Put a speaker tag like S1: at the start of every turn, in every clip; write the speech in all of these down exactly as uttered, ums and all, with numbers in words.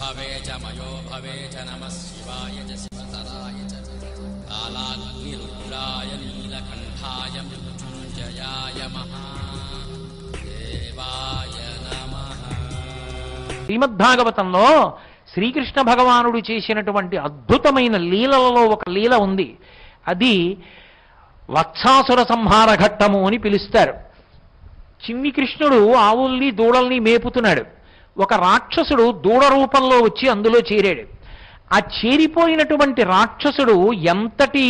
S1: భవే చ మయో భవే చ నమః శివాయ చ శివతరాయ చ కాలాగ్నిరుద్రాయ నీలకంఠాయ మృత్యుంజయాయ మహాదేవాయ నమః.
S2: శ్రీమద్భాగవతంలో శ్రీకృష్ణ భగవానుడు చేసినటువంటి అద్భుతమైన లీలలలో ఒక లీల ఉంది. అది వత్సాసుర సంహార ఘట్టము అని పిలుస్తారు. చిన్ని కృష్ణుడు ఆవుల్ని దూడల్ని మేపుతున్నాడు. ఒక రాక్షసుడు దూడ రూపంలో వచ్చి అందులో చేరాడు. ఆ చేరిపోయినటువంటి రాక్షసుడు ఎంతటి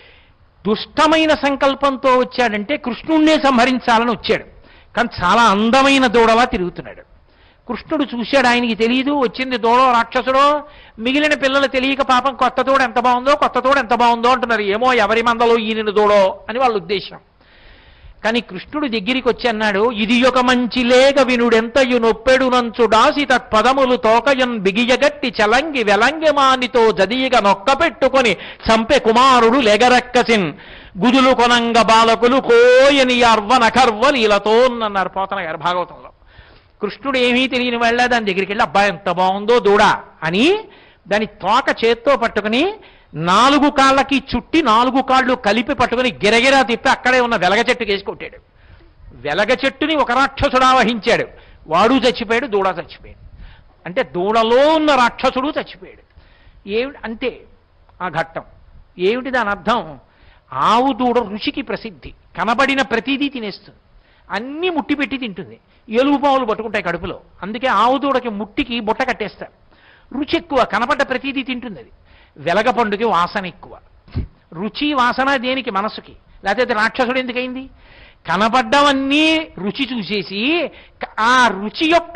S2: దుష్టమైన సంకల్పంతో వచ్చాడంటే కృష్ణుణ్ణే సంహరించాలని వచ్చాడు. కానీ చాలా అందమైన దూడలా తిరుగుతున్నాడు. కృష్ణుడు చూశాడు, ఆయనకి తెలియదు వచ్చింది దూడో రాక్షసుడో. మిగిలిన పిల్లలు తెలియక పాపం కొత్త తోడు ఎంత బాగుందో కొత్త తోడు ఎంత బాగుందో అంటున్నారు. ఏమో ఎవరి మందలో ఈయన దూడో అని వాళ్ళ ఉద్దేశం. కానీ కృష్ణుడు దగ్గరికి వచ్చి అన్నాడు, ఇది ఒక మంచి లేగ వినుడెంతయు నొప్పెడు నంచుడాసి తత్పదములు తోకయన్ బిగియగట్టి చలంగి వెలంగి మానితో జదీగ నొక్క పెట్టుకొని చంపె కుమారుడు లెగరక్కసిన్ గుదులు కొనంగ బాలకులు కోయని అర్వనకర్వ లీలతో అన్నారు పోతన గారు భాగవతంలో. కృష్ణుడు ఏమీ తెలియని వాళ్ళ దాని దగ్గరికి వెళ్ళి అబ్బాయి ఎంత బాగుందో దూడ అని దాని తోక చేత్తో పట్టుకుని నాలుగు కాళ్ళకి చుట్టి నాలుగు కాళ్ళు కలిపి పట్టుకుని గిరగిరా తిప్పి అక్కడే ఉన్న వెలగ చెట్టుకి వేసి కొట్టాడు. వెలగ చెట్టుని ఒక రాక్షసుడు ఆవహించాడు. వాడు చచ్చిపోయాడు, దూడ చచ్చిపోయాడు. అంటే దూడలో ఉన్న రాక్షసుడు చచ్చిపోయాడు. ఏమి అంతే ఆ ఘట్టం. ఏమిటి దాని అర్థం? ఆవు దూడ రుచికి ప్రసిద్ధి. కనబడిన ప్రతిదీ తినేస్తుంది, అన్నీ ముట్టి పెట్టి తింటుంది. ఎలుగు పావులు పట్టుకుంటాయి కడుపులో. అందుకే ఆవు దూడకి ముట్టికి బుట్ట కట్టేస్తారు. రుచి ఎక్కువ, కనపడ్డ ప్రతిదీ తింటుంది. అది వెలగ పండుకి వాసన ఎక్కువ. రుచి వాసన దేనికి? మనసుకి. లేకపోతే రాక్షసుడు ఎందుకైంది? కనపడ్డవన్నీ రుచి చూసేసి ఆ రుచి యొక్క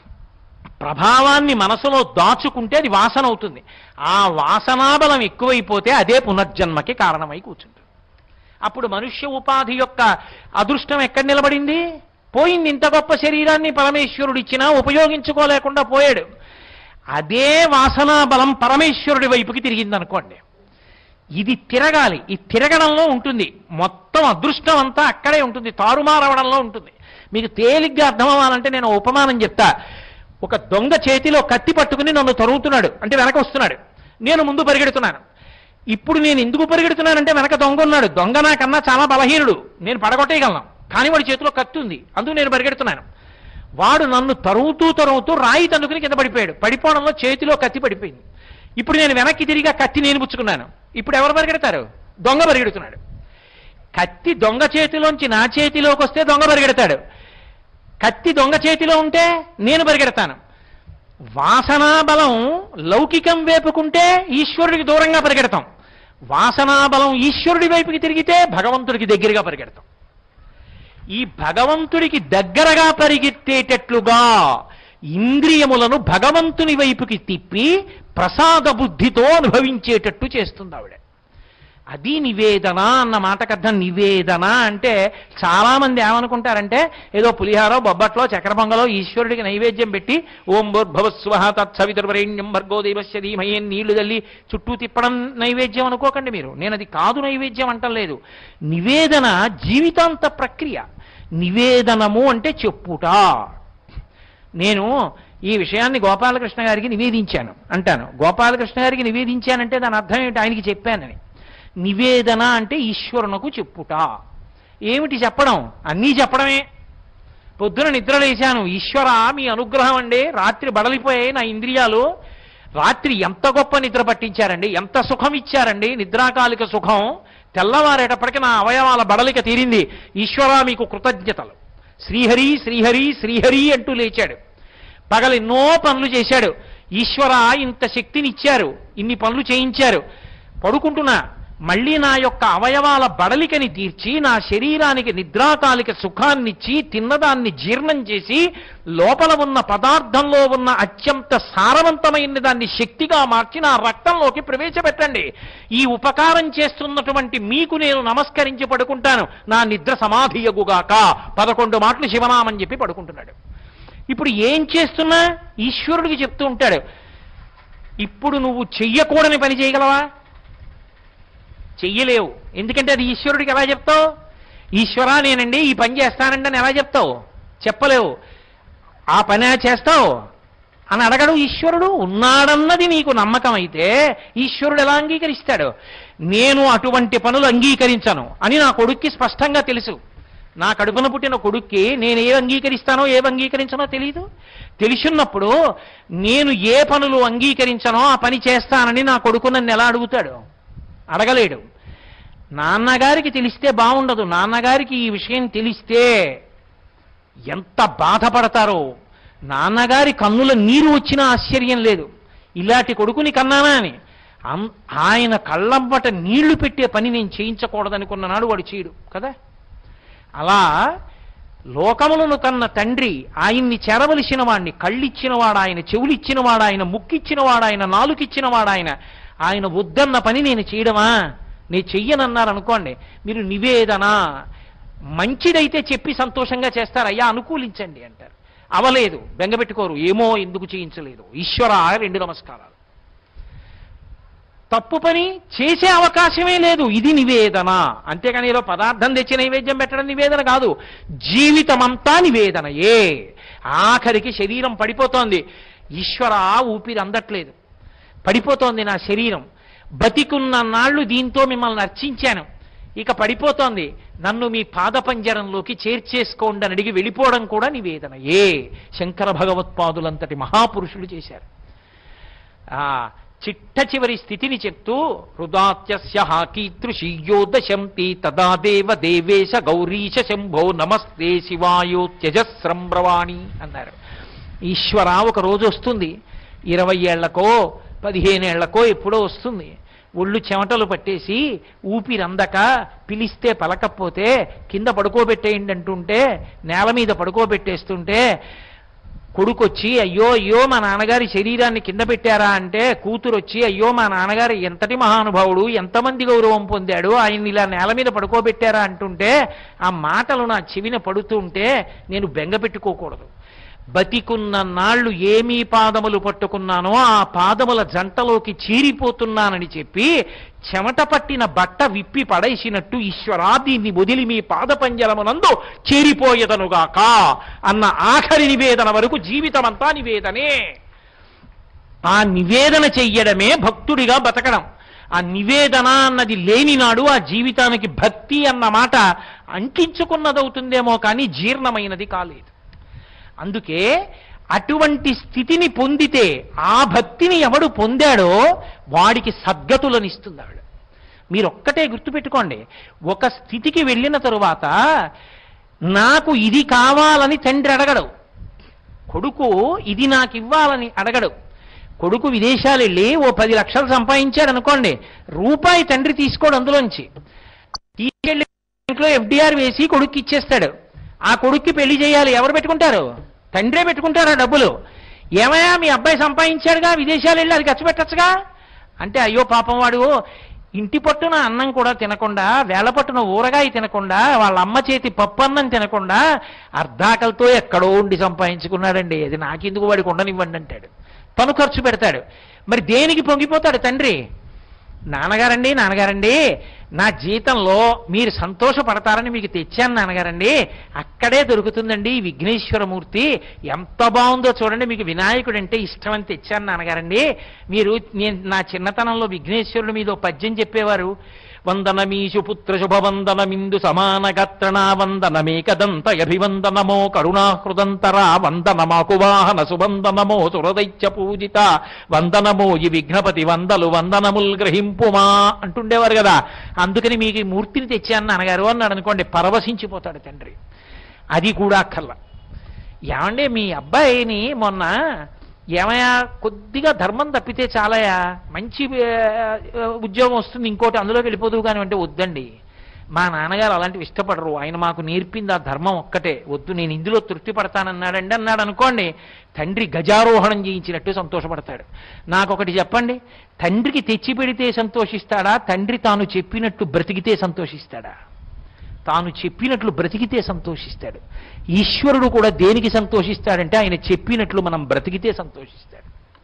S2: ప్రభావాన్ని మనసులో దాచుకుంటే అది వాసన అవుతుంది. ఆ వాసనాబలం ఎక్కువైపోతే అదే పునర్జన్మకి కారణమై కూర్చుంటుంది. అప్పుడు మనుష్య ఉపాధి యొక్క అదృష్టం ఎక్కడ నిలబడింది? పోయింది. ఇంత గొప్ప శరీరాన్ని పరమేశ్వరుడు ఇచ్చినా ఉపయోగించుకోలేకుండా పోయాడు. అదే వాసనా బలం పరమేశ్వరుడి వైపుకి తిరిగిందనుకోండి. ఇది తిరగాలి. ఈ తిరగడంలో ఉంటుంది మొత్తం అదృష్టం అంతా. అక్కడే ఉంటుంది, తారుమారవడంలో ఉంటుంది. మీకు తేలిగ్గా అర్థం అవ్వాలంటే నేను ఉపమానం చెప్తా. ఒక దొంగ చేతిలో కత్తి పట్టుకుని నన్ను తరుగుతున్నాడు, అంటే వెనక వస్తున్నాడు. నేను ముందు పరిగెడుతున్నాను. ఇప్పుడు నేను ఎందుకు పరిగెడుతున్నానంటే వెనక దొంగ ఉన్నాడు. దొంగ నాకన్నా చాలా బలహీనుడు, నేను పడగొట్టేయగలను. కానీ వాడి చేతిలో కత్తి ఉంది, అందుకు నేను పరిగెడుతున్నాను. వాడు నన్ను తరుగుతూ తరుగుతూ రాయి తన్నుకుని కింద పడిపోయాడు. పడిపోవడంలో చేతిలో కత్తి పడిపోయింది. ఇప్పుడు నేను వెనక్కి తిరిగి కత్తి నేను పుచ్చుకున్నాను. ఇప్పుడు ఎవరు పరిగెడతారు? దొంగ పరిగెడుతున్నాడు. కత్తి దొంగ చేతిలోంచి నా చేతిలోకి వస్తే దొంగ పరిగెడతాడు. కత్తి దొంగ చేతిలో ఉంటే నేను పరిగెడతాను. వాసనాబలం లౌకికం వేపుకుంటే ఈశ్వరుడికి దూరంగా పరిగెడతాం. వాసనాబలం ఈశ్వరుడి వైపుకి తిరిగితే భగవంతుడికి దగ్గరగా పరిగెడతాం. ఈ భగవంతుడికి దగ్గరగా పరిగెత్తేటట్లుగా ఇంద్రియములను భగవంతుని వైపుకి తిప్పి ప్రసాద బుద్ధితో అనుభవించేటట్టు చేస్తుంది ఆవిడ. అది నివేదన అన్న మాటకు అర్థం. నివేదన అంటే చాలామంది ఏమనుకుంటారంటే ఏదో పులిహారో బొబ్బట్లో చక్కెర పొంగలో ఈశ్వరుడికి నైవేద్యం పెట్టి ఓం భూర్భువస్సువః తత్సవితుర్వరేణ్యం భర్గో దేవస్య ధీమహి నీళ్లు తల్లి చుట్టూ తిప్పడం నైవేద్యం అనుకోకండి మీరు. నేను అది కాదు నైవేద్యం అంటలేదు. నివేదన జీవితాంత ప్రక్రియ. నివేదనము అంటే చెప్పుట. నేను ఈ విషయాన్ని గోపాలకృష్ణ గారికి నివేదించాను అంటాను. గోపాలకృష్ణ గారికి నివేదించానంటే దాని అర్థం ఏమిటి? ఆయనకి చెప్పానని. నివేదన అంటే ఈశ్వరునకు చెప్పుట. ఏమిటి చెప్పడం? అన్నీ చెప్పడమే. పొద్దున నిద్రలేశాను, ఈశ్వర మీ అనుగ్రహం అండి, రాత్రి బడలిపోయాయి నా ఇంద్రియాలు, రాత్రి ఎంత గొప్ప నిద్ర పట్టించారండి, ఎంత సుఖం ఇచ్చారండి, నిద్రాకాలిక సుఖం. తెల్లవారేటప్పటికి నా అవయవాల బడలిక తీరింది, ఈశ్వర మీకు కృతజ్ఞతలు. శ్రీహరి శ్రీహరి శ్రీహరి అంటూ లేచాడు. పగలెన్నో పనులు చేశాడు. ఈశ్వర ఇంత శక్తిని ఇచ్చారు, ఇన్ని పనులు చేయించారు. పడుకుంటున్నా, మళ్ళీ నా యొక్క అవయవాల బడలికని తీర్చి నా శరీరానికి నిద్రాకాలిక సుఖాన్నిచ్చి తిన్నదాన్ని జీర్ణం చేసి లోపల ఉన్న పదార్థంలో ఉన్న అత్యంత సారవంతమైన దాన్ని శక్తిగా మార్చి నా రక్తంలోకి ప్రవేశపెట్టండి. ఈ ఉపకారం చేస్తున్నటువంటి మీకు నేను నమస్కరించి పడుకుంటాను. నా నిద్ర సమాధియగుగాక. పదకొండు మాటలు శివనామం చెప్పి పడుకుంటున్నాడు. ఇప్పుడు ఏం చేస్తున్నా ఈశ్వరుడికి చెప్తూ ఉంటాడు. ఇప్పుడు నువ్వు చెయ్యకూడని పని చేయగలవా? చెయ్యలేవు. ఎందుకంటే అది ఈశ్వరుడికి ఎలా చెప్తావు? ఈశ్వరా నేనండి ఈ పని చేస్తానండి అని ఎలా చెప్తావు? చెప్పలేవు. ఆ పని చేస్తావు, అని అడగడు ఈశ్వరుడు. ఉన్నాడన్నది నీకు నమ్మకం అయితే ఈశ్వరుడు ఎలా అంగీకరిస్తాడు? నేను అటువంటి పనులు అంగీకరించను అని నా కొడుక్కి స్పష్టంగా తెలుసు. నా కడుపున పుట్టిన కొడుక్కి నేను ఏ అంగీకరిస్తానో ఏ అంగీకరించనో తెలియదు. తెలుసున్నప్పుడు నేను ఏ పనులు అంగీకరించనో ఆ పని చేస్తానని నా కొడుకు నన్ను ఎలా అడుగుతాడు? అడగలేడు. నాన్నగారికి తెలిస్తే బాగుండదు. నాన్నగారికి ఈ విషయం తెలిస్తే ఎంత బాధపడతారో. నాన్నగారి కన్నుల నీరు వచ్చినా ఆశ్చర్యం లేదు. ఇలాంటి కొడుకుని కన్నానా అని. ఆయన కళ్ళంబట నీళ్లు పెట్టే పని నేను చేయించకూడదనుకున్న నాడు వాడు చేయడు కదా. అలా లోకములను కన్న తండ్రి ఆయన్ని చేరవలసిన వాడిని, కళ్ళిచ్చినవాడు ఆయన, చెవులిచ్చినవాడు ఆయన, ముక్కిచ్చినవాడు ఆయన, నాలుకిచ్చినవాడు ఆయన, ఆయన వద్దన్న పని నేను చేయడమా? నేను చెయ్యనన్నారు అనుకోండి, మీరు నివేదన మంచిదైతే చెప్పి సంతోషంగా చేస్తారు. అయ్యా అనుకూలించండి అంటారు. అవలేదు, బెంగపెట్టుకోరు. ఏమో ఎందుకు చేయించలేదు, ఈశ్వర రెండు నమస్కారాలు. తప్పు పని చేసే అవకాశమే లేదు. ఇది నివేదన. అంతేకాని ఏదో పదార్థం తెచ్చి నైవేద్యం పెట్టడం నివేదన కాదు. జీవితమంతా నివేదనయే. ఆఖరికి శరీరం పడిపోతోంది. ఈశ్వర ఊపిరి అందట్లేదు, పడిపోతోంది నా శరీరం. బతికున్న నాళ్ళు దీంతో మిమ్మల్ని అర్చించాను, ఇక పడిపోతోంది, నన్ను మీ పాదపంజరంలోకి చేర్చేసుకోండి అని అడిగి వెళ్ళిపోవడం కూడా నివేదనయే. శంకర భగవత్పాదులంతటి మహాపురుషులు చేశారు. ఆ చిట్ట చివరి స్థితిని చెప్తూ హృదాత్యస్య కీతృషీయో దశంతి తదా దేవ దేవేశ గౌరీశ శంభో నమస్తే శివాయో త్యజస్రం బ్రవాణి అన్నారు. ఈశ్వర ఒక రోజు వస్తుంది, ఇరవై ఏళ్లకో పదిహేనేళ్లకో ఎప్పుడో వస్తుంది. ఒళ్ళు చెమటలు పట్టేసి ఊపిరందక పిలిస్తే పలకపోతే కింద పడుకోబెట్టేయండి అంటుంటే నేల మీద పడుకోబెట్టేస్తుంటే కొడుకొచ్చి అయ్యో అయ్యో మా నాన్నగారి శరీరాన్ని కింద పెట్టారా అంటే కూతురు వచ్చి అయ్యో మా నాన్నగారు ఎంతటి మహానుభావుడు, ఎంతమంది గౌరవం పొందాడు, ఆయన్ని ఇలా నేల మీద పడుకోబెట్టారా అంటుంటే ఆ మాటలు నా చెవిన పడుతుంటే నేను బెంగ పెట్టుకోకూడదు. బతికున్న నాళ్ళు ఏమీ పాదములు పట్టుకున్నానో ఆ పాదముల జంటలోకి చీరిపోతున్నానని చెప్పి చెమట పట్టిన బట్ట విప్పి పడేసినట్టు ఈశ్వరా దీన్ని వదిలి మీ పాదపంజరమునందు చేరిపోయేదనుగాక అన్న ఆఖరి నివేదన వరకు జీవితమంతా నివేదనే. ఆ నివేదన చెయ్యడమే భక్తుడిగా బతకడం. ఆ నివేదన అన్నది లేనినాడు ఆ జీవితానికి భక్తి అన్న మాట అంటించుకున్నదవుతుందేమో కానీ జీర్ణమైనది కాలేదు. అందుకే అటువంటి స్థితిని పొందితే ఆ భక్తిని ఎవడు పొందాడో వాడికి సద్గతులనిస్తుంది ఆవిడ. మీరొక్కటే గుర్తుపెట్టుకోండి, ఒక స్థితికి వెళ్ళిన తరువాత నాకు ఇది కావాలని తండ్రి అడగడు, కొడుకు ఇది నాకు ఇవ్వాలని అడగడు. కొడుకు విదేశాలు వెళ్ళి ఓ పది లక్షలు సంపాదించాడు అనుకోండి, రూపాయి తండ్రి తీసుకోడు, అందులోంచి తీసుకెళ్ళి బ్యాంకులో ఎఫ్డిఆర్ వేసి కొడుక్కి ఇచ్చేస్తాడు. ఆ కొడుక్కి పెళ్లి చేయాలి, ఎవరు పెట్టుకుంటారు? తండ్రే పెట్టుకుంటారు ఆ డబ్బులు. ఏమయ్యా మీ అబ్బాయి సంపాదించాడుగా, విదేశాలు వెళ్ళి అది ఖర్చు పెట్టచ్చుగా అంటే అయ్యో పాపం వాడు ఇంటి పట్టున అన్నం కూడా తినకుండా, వేళ పట్టున ఊరగాయ తినకుండా, వాళ్ళ అమ్మ చేతి పప్పు అన్నం తినకుండా అర్ధాకలతో ఎక్కడో ఉండి సంపాదించుకున్నాడండి, అది నాకెందుకు వాడికి ఉండనివ్వండి అంటాడు. తను ఖర్చు పెడతాడు. మరి దేనికి పొంగిపోతాడు తండ్రి? నాన్నగారండి నాన్నగారండి నా జీతంలో మీరు సంతోషపడతారని మీకు తెచ్చాను నాన్నగారండి, అక్కడే దొరుకుతుందండి ఈ విఘ్నేశ్వరమూర్తి, ఎంత బాగుందో చూడండి, మీకు వినాయకుడు అంటే ఇష్టం అని తెచ్చాను నాన్నగారండి. మీరు నేను నా చిన్నతనంలో విఘ్నేశ్వరుడు మీద పద్యం చెప్పేవారు, వందనమీషు పుత్ర శుభవందనమిందు సమానగత్రణా వందనమేకదంతయభివందనమో కరుణాహృదంతరా వందనమాకువాహన సువందనమో సురదైత్య పూజిత వందనమో ఈ విఘ్నపతి వందలు వందనముల్ గ్రహింపుమా అంటుండేవారు కదా. అందుకని మీకు ఈ మూర్తిని తెచ్చాను నాన్నగారు అన్నాడు అనుకోండి, పరవశించిపోతాడు తండ్రి. అది కూడా అక్కర్ల. ఏమంటే మీ అబ్బాయిని మొన్న ఏమయ్యా కొద్దిగా ధర్మం తప్పితే చాలయా, మంచి ఉద్యోగం వస్తుంది ఇంకోటి అందులోకి వెళ్ళిపోదు కానీ అంటే వద్దండి, మా నాన్నగారు అలాంటివి ఇష్టపడరు, ఆయన మాకు నేర్పింది ఆ ధర్మం ఒక్కటే, వద్దు నేను ఇందులో తృప్తి పడతానన్నాడండి అన్నాడు అనుకోండి, తండ్రి గజారోహణం చేయించినట్టు సంతోషపడతాడు. నాకొకటి చెప్పండి, తండ్రికి తెచ్చి పెడితే సంతోషిస్తాడా, తండ్రి తాను చెప్పినట్టు బ్రతికితే సంతోషిస్తాడా? తాను చెప్పినట్లు బ్రతికితే సంతోషిస్తాడు. ఈశ్వరుడు కూడా దేనికి సంతోషిస్తాడంటే ఆయన చెప్పినట్లు మనం బ్రతికితే సంతోషిస్తాడు.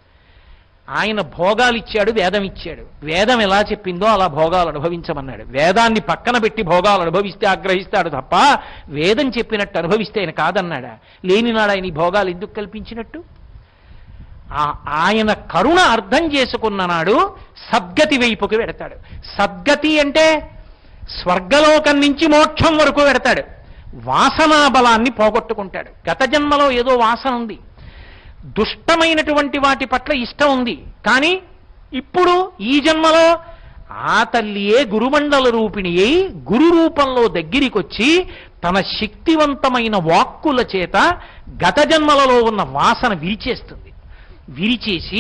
S2: ఆయన భోగాలు ఇచ్చాడు, వేదం ఇచ్చాడు, వేదం ఎలా చెప్పిందో అలా భోగాలు అనుభవించమన్నాడు. వేదాన్ని పక్కన పెట్టి భోగాలు అనుభవిస్తే ఆగ్రహిస్తాడు తప్ప వేదం చెప్పినట్టు అనుభవిస్తే ఆయన కాదన్నాడా? లేనినాడు ఆయన ఈ భోగాలు ఎందుకు కల్పించినట్టు? ఆయన కరుణ అర్థం చేసుకున్న నాడు సద్గతి వైపుకి వెడతాడు. సద్గతి అంటే స్వర్గలోకం నుంచి మోక్షం వరకు వెడతాడు. వాసనా బలాన్ని పోగొట్టుకుంటాడు. గత జన్మలో ఏదో వాసన ఉంది, దుష్టమైనటువంటి వాటి పట్ల ఇష్టం ఉంది, కానీ ఇప్పుడు ఈ జన్మలో ఆ తల్లియే గురుమండల రూపిణి అయి గురు రూపంలో దగ్గరికొచ్చి తన శక్తివంతమైన వాక్కుల చేత గత జన్మలలో ఉన్న వాసన విరిచేస్తుంది. విరిచేసి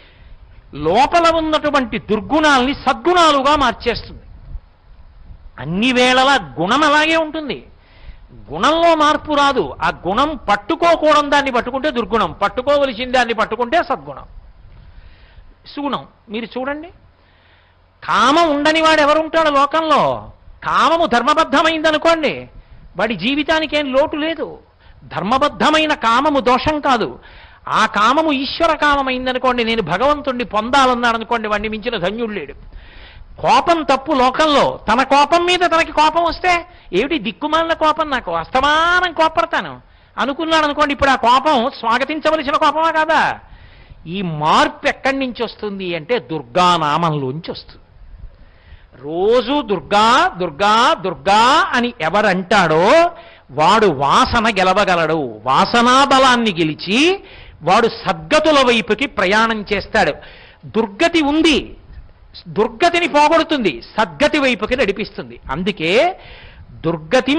S2: లోపల ఉన్నటువంటి దుర్గుణాల్ని సద్గుణాలుగా మార్చేస్తుంది. అన్ని వేళలా గుణం అలాగే ఉంటుంది, గుణంలో మార్పు రాదు. ఆ గుణం పట్టుకోకూడని దాన్ని పట్టుకుంటే దుర్గుణం, పట్టుకోవలసిన దాన్ని పట్టుకుంటే సద్గుణం, సుగుణం. మీరు చూడండి, కామం ఉండని వాడు ఎవరుంటాడు లోకంలో? కామము ధర్మబద్ధమైందనుకోండి, వాడి జీవితానికి ఏం లోటు లేదు. ధర్మబద్ధమైన కామము దోషం కాదు. ఆ కామము ఈశ్వర కామమైందనుకోండి, నేను భగవంతుణ్ణి పొందాలన్నాడు అనుకోండి, వాడిని మించిన ధన్యుడు లేడు. కోపం తప్పు లోకంలో. తన కోపం మీద తనకి కోపం వస్తే ఏమిటి దిక్కుమాలిన కోపం, నాకు అస్తమానం కోపడతాను అనుకున్నాడు అనుకోండి, ఇప్పుడు ఆ కోపం స్వాగతించవలసిన కోపమా కాదా? ఈ మార్పు ఎక్కడి నుంచి వస్తుంది అంటే దుర్గానామంలోంచి వస్తుంది. రోజు దుర్గా దుర్గా దుర్గా అని ఎవరంటాడో వాడు వాసన గెలవగలడు. వాసనా బలాన్ని గెలిచి వాడు సద్గతుల వైపుకి ప్రయాణం చేస్తాడు. దుర్గతి ఉంది, దుర్గతిని పోగొడుతుంది, సద్గతి వైపుకి నడిపిస్తుంది. అందుకే దుర్గతిం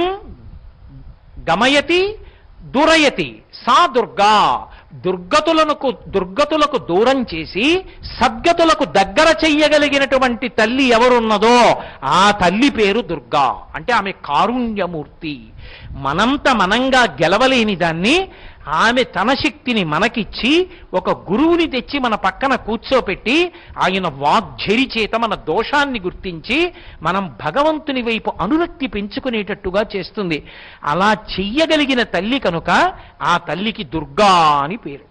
S2: గమయతి దురయతి సా దుర్గా. దుర్గతులకు దుర్గతులకు దూరం చేసి సద్గతులకు దగ్గర చెయ్యగలిగినటువంటి తల్లి ఎవరున్నదో ఆ తల్లి పేరు దుర్గా. అంటే ఆమె కారుణ్యమూర్తి. మనంత మనంగా గెలవలేని దాన్ని ఆమె తన శక్తిని మనకిచ్చి ఒక గురువుని తెచ్చి మన పక్కన కూర్చోపెట్టి ఆయన వాగ్ఝరి చేత మన దోషాన్ని గుర్తించి మనం భగవంతుని వైపు అనురక్తి పెంచుకునేటట్టుగా చేస్తుంది. అలా చెయ్యగలిగిన తల్లి కనుక ఆ తల్లికి దుర్గా అని పేరు.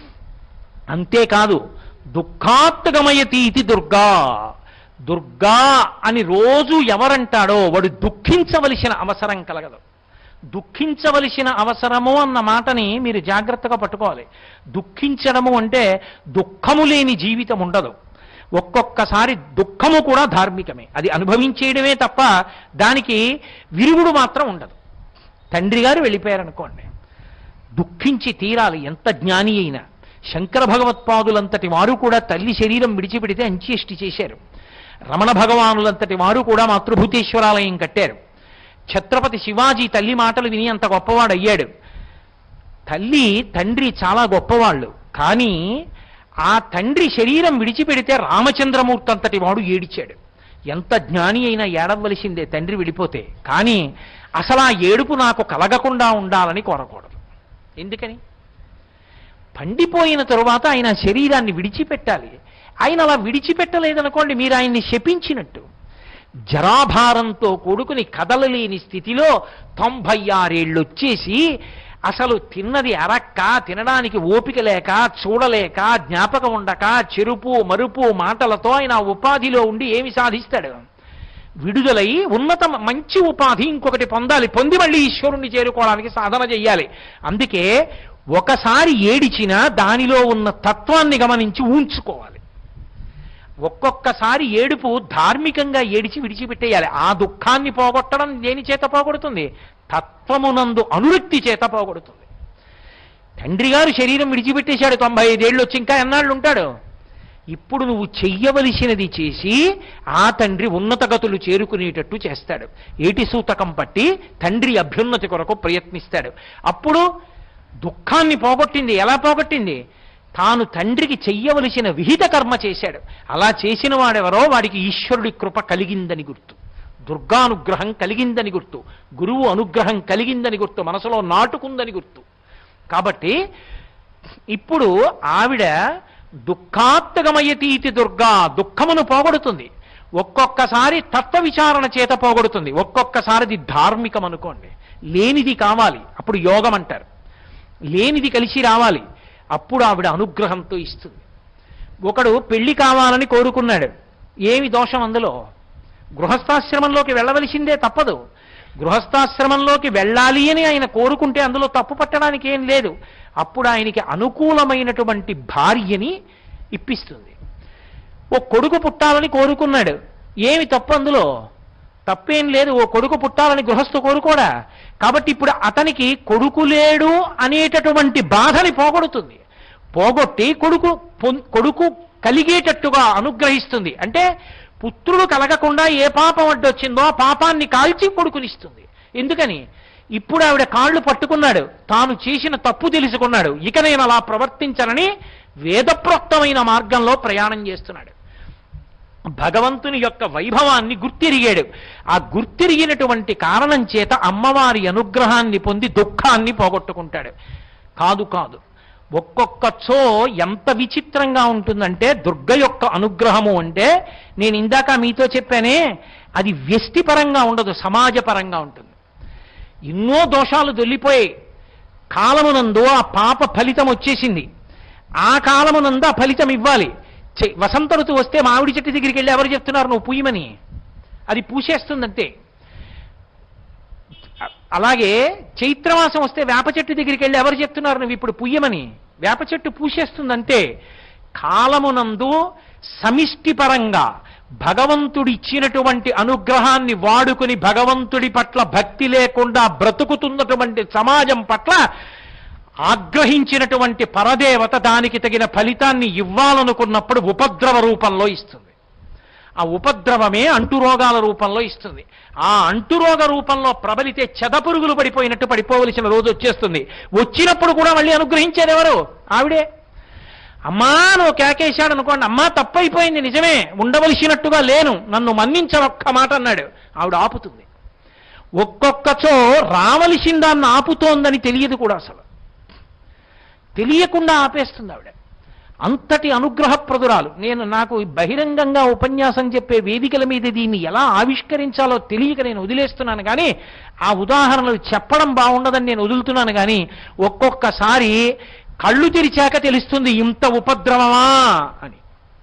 S2: అంతేకాదు దుఃఖాత్గమయతీతి దుర్గా. దుర్గా అని రోజు ఎవరంటాడో వాడు దుఃఖించవలసిన అవసరం కలగదు. దుఃఖించవలసిన అవసరము అన్న మాటని మీరు జాగ్రత్తగా పట్టుకోవాలి. దుఃఖించడము అంటే దుఃఖము లేని జీవితం ఉండదు. ఒక్కొక్కసారి దుఃఖము కూడా ధార్మికమే, అది అనుభవించేయడమే తప్ప దానికి విరుగుడు మాత్రం ఉండదు. తండ్రి గారు వెళ్ళిపోయారనుకోండి, దుఃఖించి తీరాలి, ఎంత జ్ఞాని అయినా. శంకర భగవత్పాదులంతటి వారు కూడా తల్లి శరీరం విడిచిపెడితే అంత్యేష్టి చేశారు. రమణ భగవానులంతటి వారు కూడా మాతృభూతేశ్వరాలయం కట్టారు. ఛత్రపతి శివాజీ తల్లి మాటలు విని అంత గొప్పవాడు అయ్యాడు. తల్లి తండ్రి చాలా గొప్పవాళ్ళు, కానీ ఆ తండ్రి శరీరం విడిచిపెడితే రామచంద్రమూర్తి అంతటి వాడు ఏడిచాడు. ఎంత జ్ఞాని అయినా ఏడవలసిందే తండ్రి విడిపోతే, కానీ అసలు ఆ ఏడుపు నాకు కలగకుండా ఉండాలని కోరకూడదు. ఎందుకని? పండిపోయిన తరువాత ఆయన శరీరాన్ని విడిచిపెట్టాలి. ఆయన అలా విడిచిపెట్టలేదనుకోండి, మీరు ఆయన్ని శపించినట్టు. జరాభారంతో కూడుకుని కదలలేని స్థితిలో తొంభై ఆరేళ్ళు వచ్చేసి అసలు తిన్నది అరక్క, తినడానికి ఓపిక లేక, చూడలేక, జ్ఞాపకం ఉండక, చెరుపు మరుపు మాటలతో ఆయన ఉపాధిలో ఉండి ఏమి సాధిస్తాడు? విడుదలై ఉన్నత మంచి ఉపాధి ఇంకొకటి పొందాలి, పొంది మళ్ళీ ఈశ్వరుణ్ణి చేరుకోవడానికి సాధన చెయ్యాలి. అందుకే ఒకసారి ఏడిచినా దానిలో ఉన్న తత్వాన్ని గమనించి ఊంచుకోవాలి. ఒక్కొక్కసారి ఏడుపు ధార్మికంగా ఏడిచి విడిచిపెట్టేయాలి. ఆ దుఃఖాన్ని పోగొట్టడం దేని చేత పోగొడుతుంది? తత్వమునందు అనురక్తి చేత పోగొడుతుంది. తండ్రి గారు శరీరం విడిచిపెట్టేశాడు, తొంభై ఐదేళ్ళు వచ్చి ఇంకా ఎన్నాళ్ళు ఉంటాడు? ఇప్పుడు నువ్వు చెయ్యవలసినది చేసి ఆ తండ్రి ఉన్నత గతులు చేరుకునేటట్టు చేస్తాడు. ఏటి సూతకం పట్టి తండ్రి అభ్యున్నతి కొరకు ప్రయత్నిస్తాడు. అప్పుడు దుఃఖాన్ని పోగొట్టింది. ఎలా పోగొట్టింది? తాను తండ్రికి చెయ్యవలసిన విహిత కర్మ చేశాడు. అలా చేసిన వాడెవరో వాడికి ఈశ్వరుడి కృప కలిగిందని గుర్తు, దుర్గానుగ్రహం కలిగిందని గుర్తు, గురువు అనుగ్రహం కలిగిందని గుర్తు, మనసులో నాటుకుందని గుర్తు. కాబట్టి ఇప్పుడు ఆవిడ దుఃఖాత్గమయతీతి దుర్గా, దుఃఖమును పోగొడుతుంది. ఒక్కొక్కసారి తత్వ విచారణ చేత పోగొడుతుంది, ఒక్కొక్కసారిది ధార్మికం అనుకోండి. లేనిది కావాలి, అప్పుడు యోగం అంటారు. లేనిది కలిసి రావాలి, అప్పుడు ఆవిడ అనుగ్రహంతో ఇస్తుంది. ఒకడు పెళ్లి కావాలని కోరుకున్నాడు, ఏమి దోషం అందులో? గృహస్థాశ్రమంలోకి వెళ్ళవలసిందే, తప్పదు. గృహస్థాశ్రమంలోకి వెళ్ళాలి అని ఆయన కోరుకుంటే అందులో తప్పు పట్టడానికి ఏం లేదు. అప్పుడు ఆయనకి అనుకూలమైనటువంటి భార్యని ఇప్పిస్తుంది. ఓ కొడుకు పుట్టాలని కోరుకున్నాడు, ఏమి తప్పు అందులో? తప్పేం లేదు. ఓ కొడుకు పుట్టాలని గృహస్థు కోరుకోడా? కాబట్టి ఇప్పుడు అతనికి కొడుకు లేడు అనేటటువంటి బాధని పోగొడుతుంది. పోగొట్టి కొడుకు కొడుకు కలిగేటట్టుగా అనుగ్రహిస్తుంది. అంటే పుత్రుడు కలగకుండా ఏ పాపం అడ్డొచ్చిందో ఆ పాపాన్ని కాల్చి కొడుకునిస్తుంది. ఎందుకని? ఇప్పుడు ఆవిడ కాళ్ళు పట్టుకున్నాడు, తాను చేసిన తప్పు తెలుసుకున్నాడు, ఇక నేను అలా ప్రవర్తించనని వేదప్రోక్తమైన మార్గంలో ప్రయాణం చేస్తున్నాడు. భగవంతుని యొక్క వైభవాన్ని గుర్తిరిగాడు. ఆ గుర్తిరిగినటువంటి కారణం చేత అమ్మవారి అనుగ్రహాన్ని పొంది దుఃఖాన్ని పోగొట్టుకుంటాడు. కాదు కాదు ఒక్కొక్కచో ఎంత విచిత్రంగా ఉంటుందంటే దుర్గ యొక్క అనుగ్రహము అంటే, నేను ఇందాక మీతో చెప్పానే, అది వ్యష్టిపరంగా ఉండదు, సమాజపరంగా ఉంటుంది. ఎన్నో దోషాలు దొల్లిపోయాయి. కాలమునందు ఆ పాప ఫలితం వచ్చేసింది. ఆ కాలమునందు ఆ ఫలితం ఇవ్వాలి. వసంత ఋతువు వస్తే మామిడి చెట్టు దగ్గరికి వెళ్ళి ఎవరు చెప్తున్నారు నువ్వు పూయమని? అది పూసేస్తుందంతే. అలాగే చైత్రమాసం వస్తే వేప చెట్టు దగ్గరికి వెళ్ళి ఎవరు చెప్తున్నారు నువ్వు ఇప్పుడు పుయ్యమని? వేప చెట్టు పూసేస్తుందంతే. కాలమునందు సమిష్టిపరంగా భగవంతుడిచ్చినటువంటి అనుగ్రహాన్ని వాడుకుని భగవంతుడి పట్ల భక్తి లేకుండా బ్రతుకుతున్నటువంటి సమాజం పట్ల ఆగ్రహించినటువంటి పరదేవత దానికి తగిన ఫలితాన్ని ఇవ్వాలనుకున్నప్పుడు ఉపద్రవ రూపంలో ఇస్తుంది. ఆ ఉపద్రవమే అంటురోగాల రూపంలో ఇస్తుంది. ఆ అంటురోగ రూపంలో ప్రబలితే చెదపురుగులు పడిపోయినట్టు పడిపోవలసిన రోజు వచ్చేస్తుంది. వచ్చినప్పుడు కూడా మళ్ళీ అనుగ్రహించేది ఎవరు? ఆవిడే. అమ్మా నువ్వు కేకేశాడు అనుకోండి, అమ్మా తప్పైపోయింది, నిజమే, ఉండవలసినట్టుగా లేను, నన్ను మన్నించని ఒక్క మాట అన్నాడు, ఆవిడ ఆపుతుంది. ఒక్కొక్కచో రావలసిన దాన్ని ఆపుతోందని తెలియదు కూడా, అసలు తెలియకుండా ఆపేస్తుంది ఆవిడ. అంతటి అనుగ్రహప్రదురాలు. నేను నాకు బహిరంగంగా ఉపన్యాసం చెప్పే వేదికల మీద దీన్ని ఎలా ఆవిష్కరించాలో తెలియక నేను వదిలేస్తున్నాను. కానీ ఆ ఉదాహరణలు చెప్పడం బాగుండదని నేను వదులుతున్నాను. కానీ ఒక్కొక్కసారి కళ్ళు తెరిచాక తెలుస్తుంది ఇంత ఉపద్రవమా అని.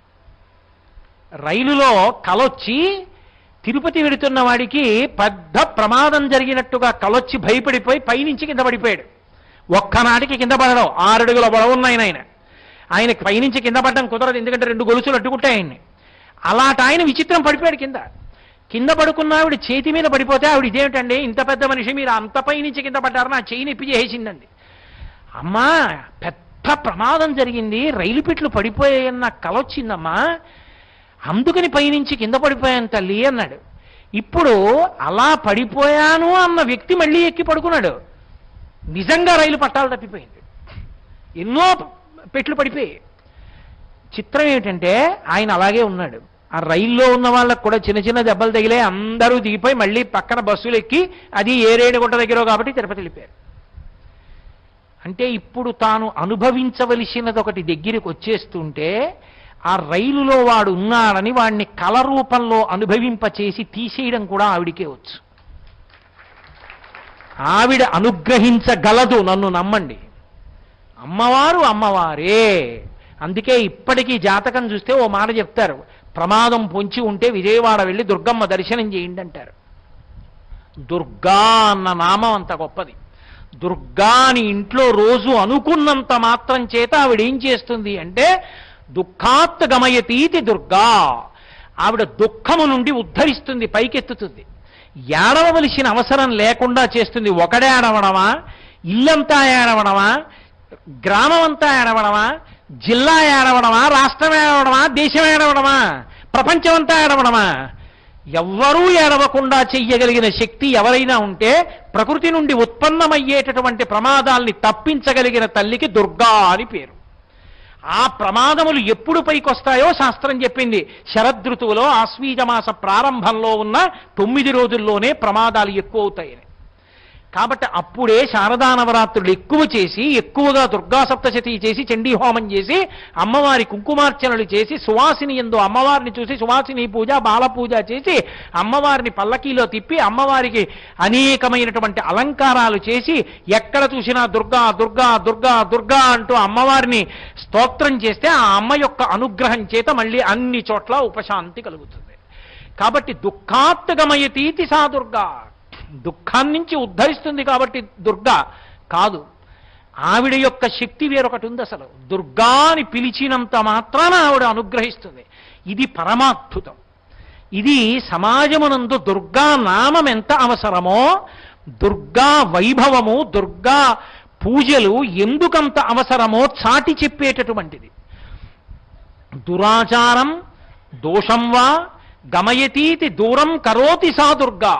S2: రైలులో కలొచ్చి తిరుపతి వెడుతున్న వాడికి పెద్ద ప్రమాదం జరిగినట్టుగా కలొచ్చి భయపడిపోయి పైనుంచి కింద పడిపోయాడు. ఒక్కనాటికి కింద పడడం, ఆరడుగుల పొడవున్నాయన ఆయన. ఆయనకి పైనుంచి కింద పడడం కుదరదు, ఎందుకంటే రెండు గొలుసులు అడ్డుకుంటాయి ఆయన్ని. అలాంటి ఆయన విచిత్రం పడిపోయాడు కింద. కింద పడుకున్న ఆవిడ చేతి మీద పడిపోతే ఆవిడ ఇదేమిటండి ఇంత పెద్ద మనిషి మీరు అంత పైనుంచి కింద పడ్డారు, నా చేయి నొప్పి చేసిందండి. అమ్మా పెద్ద ప్రమాదం జరిగింది, రైలు పెట్లు పడిపోయాయన్న కల వచ్చిందమ్మా, అందుకని పైనుంచి కింద పడిపోయాను తల్లి అన్నాడు. ఇప్పుడు అలా పడిపోయాను అన్న వ్యక్తి మళ్ళీ ఎక్కి పడుకున్నాడు. నిజంగా రైలు పట్టాలు తప్పిపోయింది, ఎన్నో పెట్లు పడిపోయి. చిత్రం ఏమిటంటే ఆయన అలాగే ఉన్నాడు. ఆ రైల్లో ఉన్న వాళ్ళకు కూడా చిన్న చిన్న దెబ్బలు తగిలే, అందరూ దిగిపోయి మళ్ళీ పక్కన బస్సులు ఎక్కి అది ఏ రేణిగుంట దగ్గర కాబట్టి తిరుపతి వెళ్ళిపోయారు. అంటే ఇప్పుడు తాను అనుభవించవలసినది ఒకటి దగ్గరికి వచ్చేస్తుంటే ఆ రైలులో వాడు ఉన్నాడని వాడిని కల రూపంలో అనుభవింపచేసి తీసేయడం కూడా ఆవిడికే వచ్చు. ఆవిడ అనుగ్రహించగలదు, నన్ను నమ్మండి. అమ్మవారు అమ్మవారే. అందుకే ఇప్పటికీ జాతకం చూస్తే ఓ మాట చెప్తారు, ప్రమాదం పొంచి ఉంటే విజయవాడ వెళ్ళి దుర్గమ్మ దర్శనం చేయండి అంటారు. దుర్గా అన్న నామం అంత గొప్పది. దుర్గాని ఇంట్లో రోజు అనుకున్నంత మాత్రం చేత ఆవిడ ఏం చేస్తుంది అంటే దుఃఖాత్ గమయతీతి దుర్గా. ఆవిడ దుఃఖము నుండి ఉద్ధరిస్తుంది, పైకెత్తుతుంది. ఏడవలసిన అవసరం లేకుండా చేస్తుంది. ఒకడే ఏడవడమా, ఇల్లంతా ఏడవడమా, గ్రామం అంతా ఏడవడమా, జిల్లా ఏడవడమా, రాష్ట్రం ఏడవడమా, దేశం ఏడవడమా, ప్రపంచమంతా ఏడవడమా? ఎవ్వరూ ఏడవకుండా చెయ్యగలిగిన శక్తి ఎవరైనా ఉంటే ప్రకృతి నుండి ఉత్పన్నమయ్యేటటువంటి ప్రమాదాల్ని తప్పించగలిగిన తల్లికి దుర్గా అని పేరు. ఆ ప్రమాదములు ఎప్పుడు పైకొస్తాయో శాస్త్రం చెప్పింది. శరదృతువులో ఆశ్వీజమాస ప్రారంభంలో ఉన్న తొమ్మిది రోజుల్లోనే ప్రమాదాలు ఎక్కువ అవుతాయని. కాబట్టి అప్పుడే శారదా నవరాత్రులు ఎక్కువ చేసి, ఎక్కువగా దుర్గా సప్తశతి చేసి, చండీ హోమం చేసి, అమ్మవారి కుంకుమార్చనలు చేసి, సువాసిని యందు అమ్మవారిని చూసి సువాసిని పూజ, బాల పూజ చేసి, అమ్మవారిని పల్లకీలో తిప్పి, అమ్మవారికి అనేకమైనటువంటి అలంకారాలు చేసి, ఎక్కడ చూసినా దుర్గా దుర్గా దుర్గా దుర్గా అంటూ అమ్మవారిని స్తోత్రం చేస్తే ఆ అమ్మ యొక్క అనుగ్రహం చేత మళ్ళీ అన్ని చోట్ల ఉపశాంతి కలుగుతుంది. కాబట్టి దుఃఖాత్ గమయతీతి సా దుర్గా. దుఃఖాన్నించి ఉద్ధరిస్తుంది కాబట్టి దుర్గా కాదు. ఆవిడ యొక్క శక్తి వేరొకటి ఉంది. అసలు దుర్గా అని పిలిచినంత మాత్రాన ఆవిడ అనుగ్రహిస్తుంది. ఇది పరమాద్భుతం. ఇది సమాజమునందు దుర్గా నామం ఎంత అవసరమో, దుర్గా వైభవము, దుర్గా పూజలు ఎందుకంత అవసరమో చాటి చెప్పేటటువంటిది. దురాచారం దోషం వా గమయతీతి దూరం కరోతి సా దుర్గా.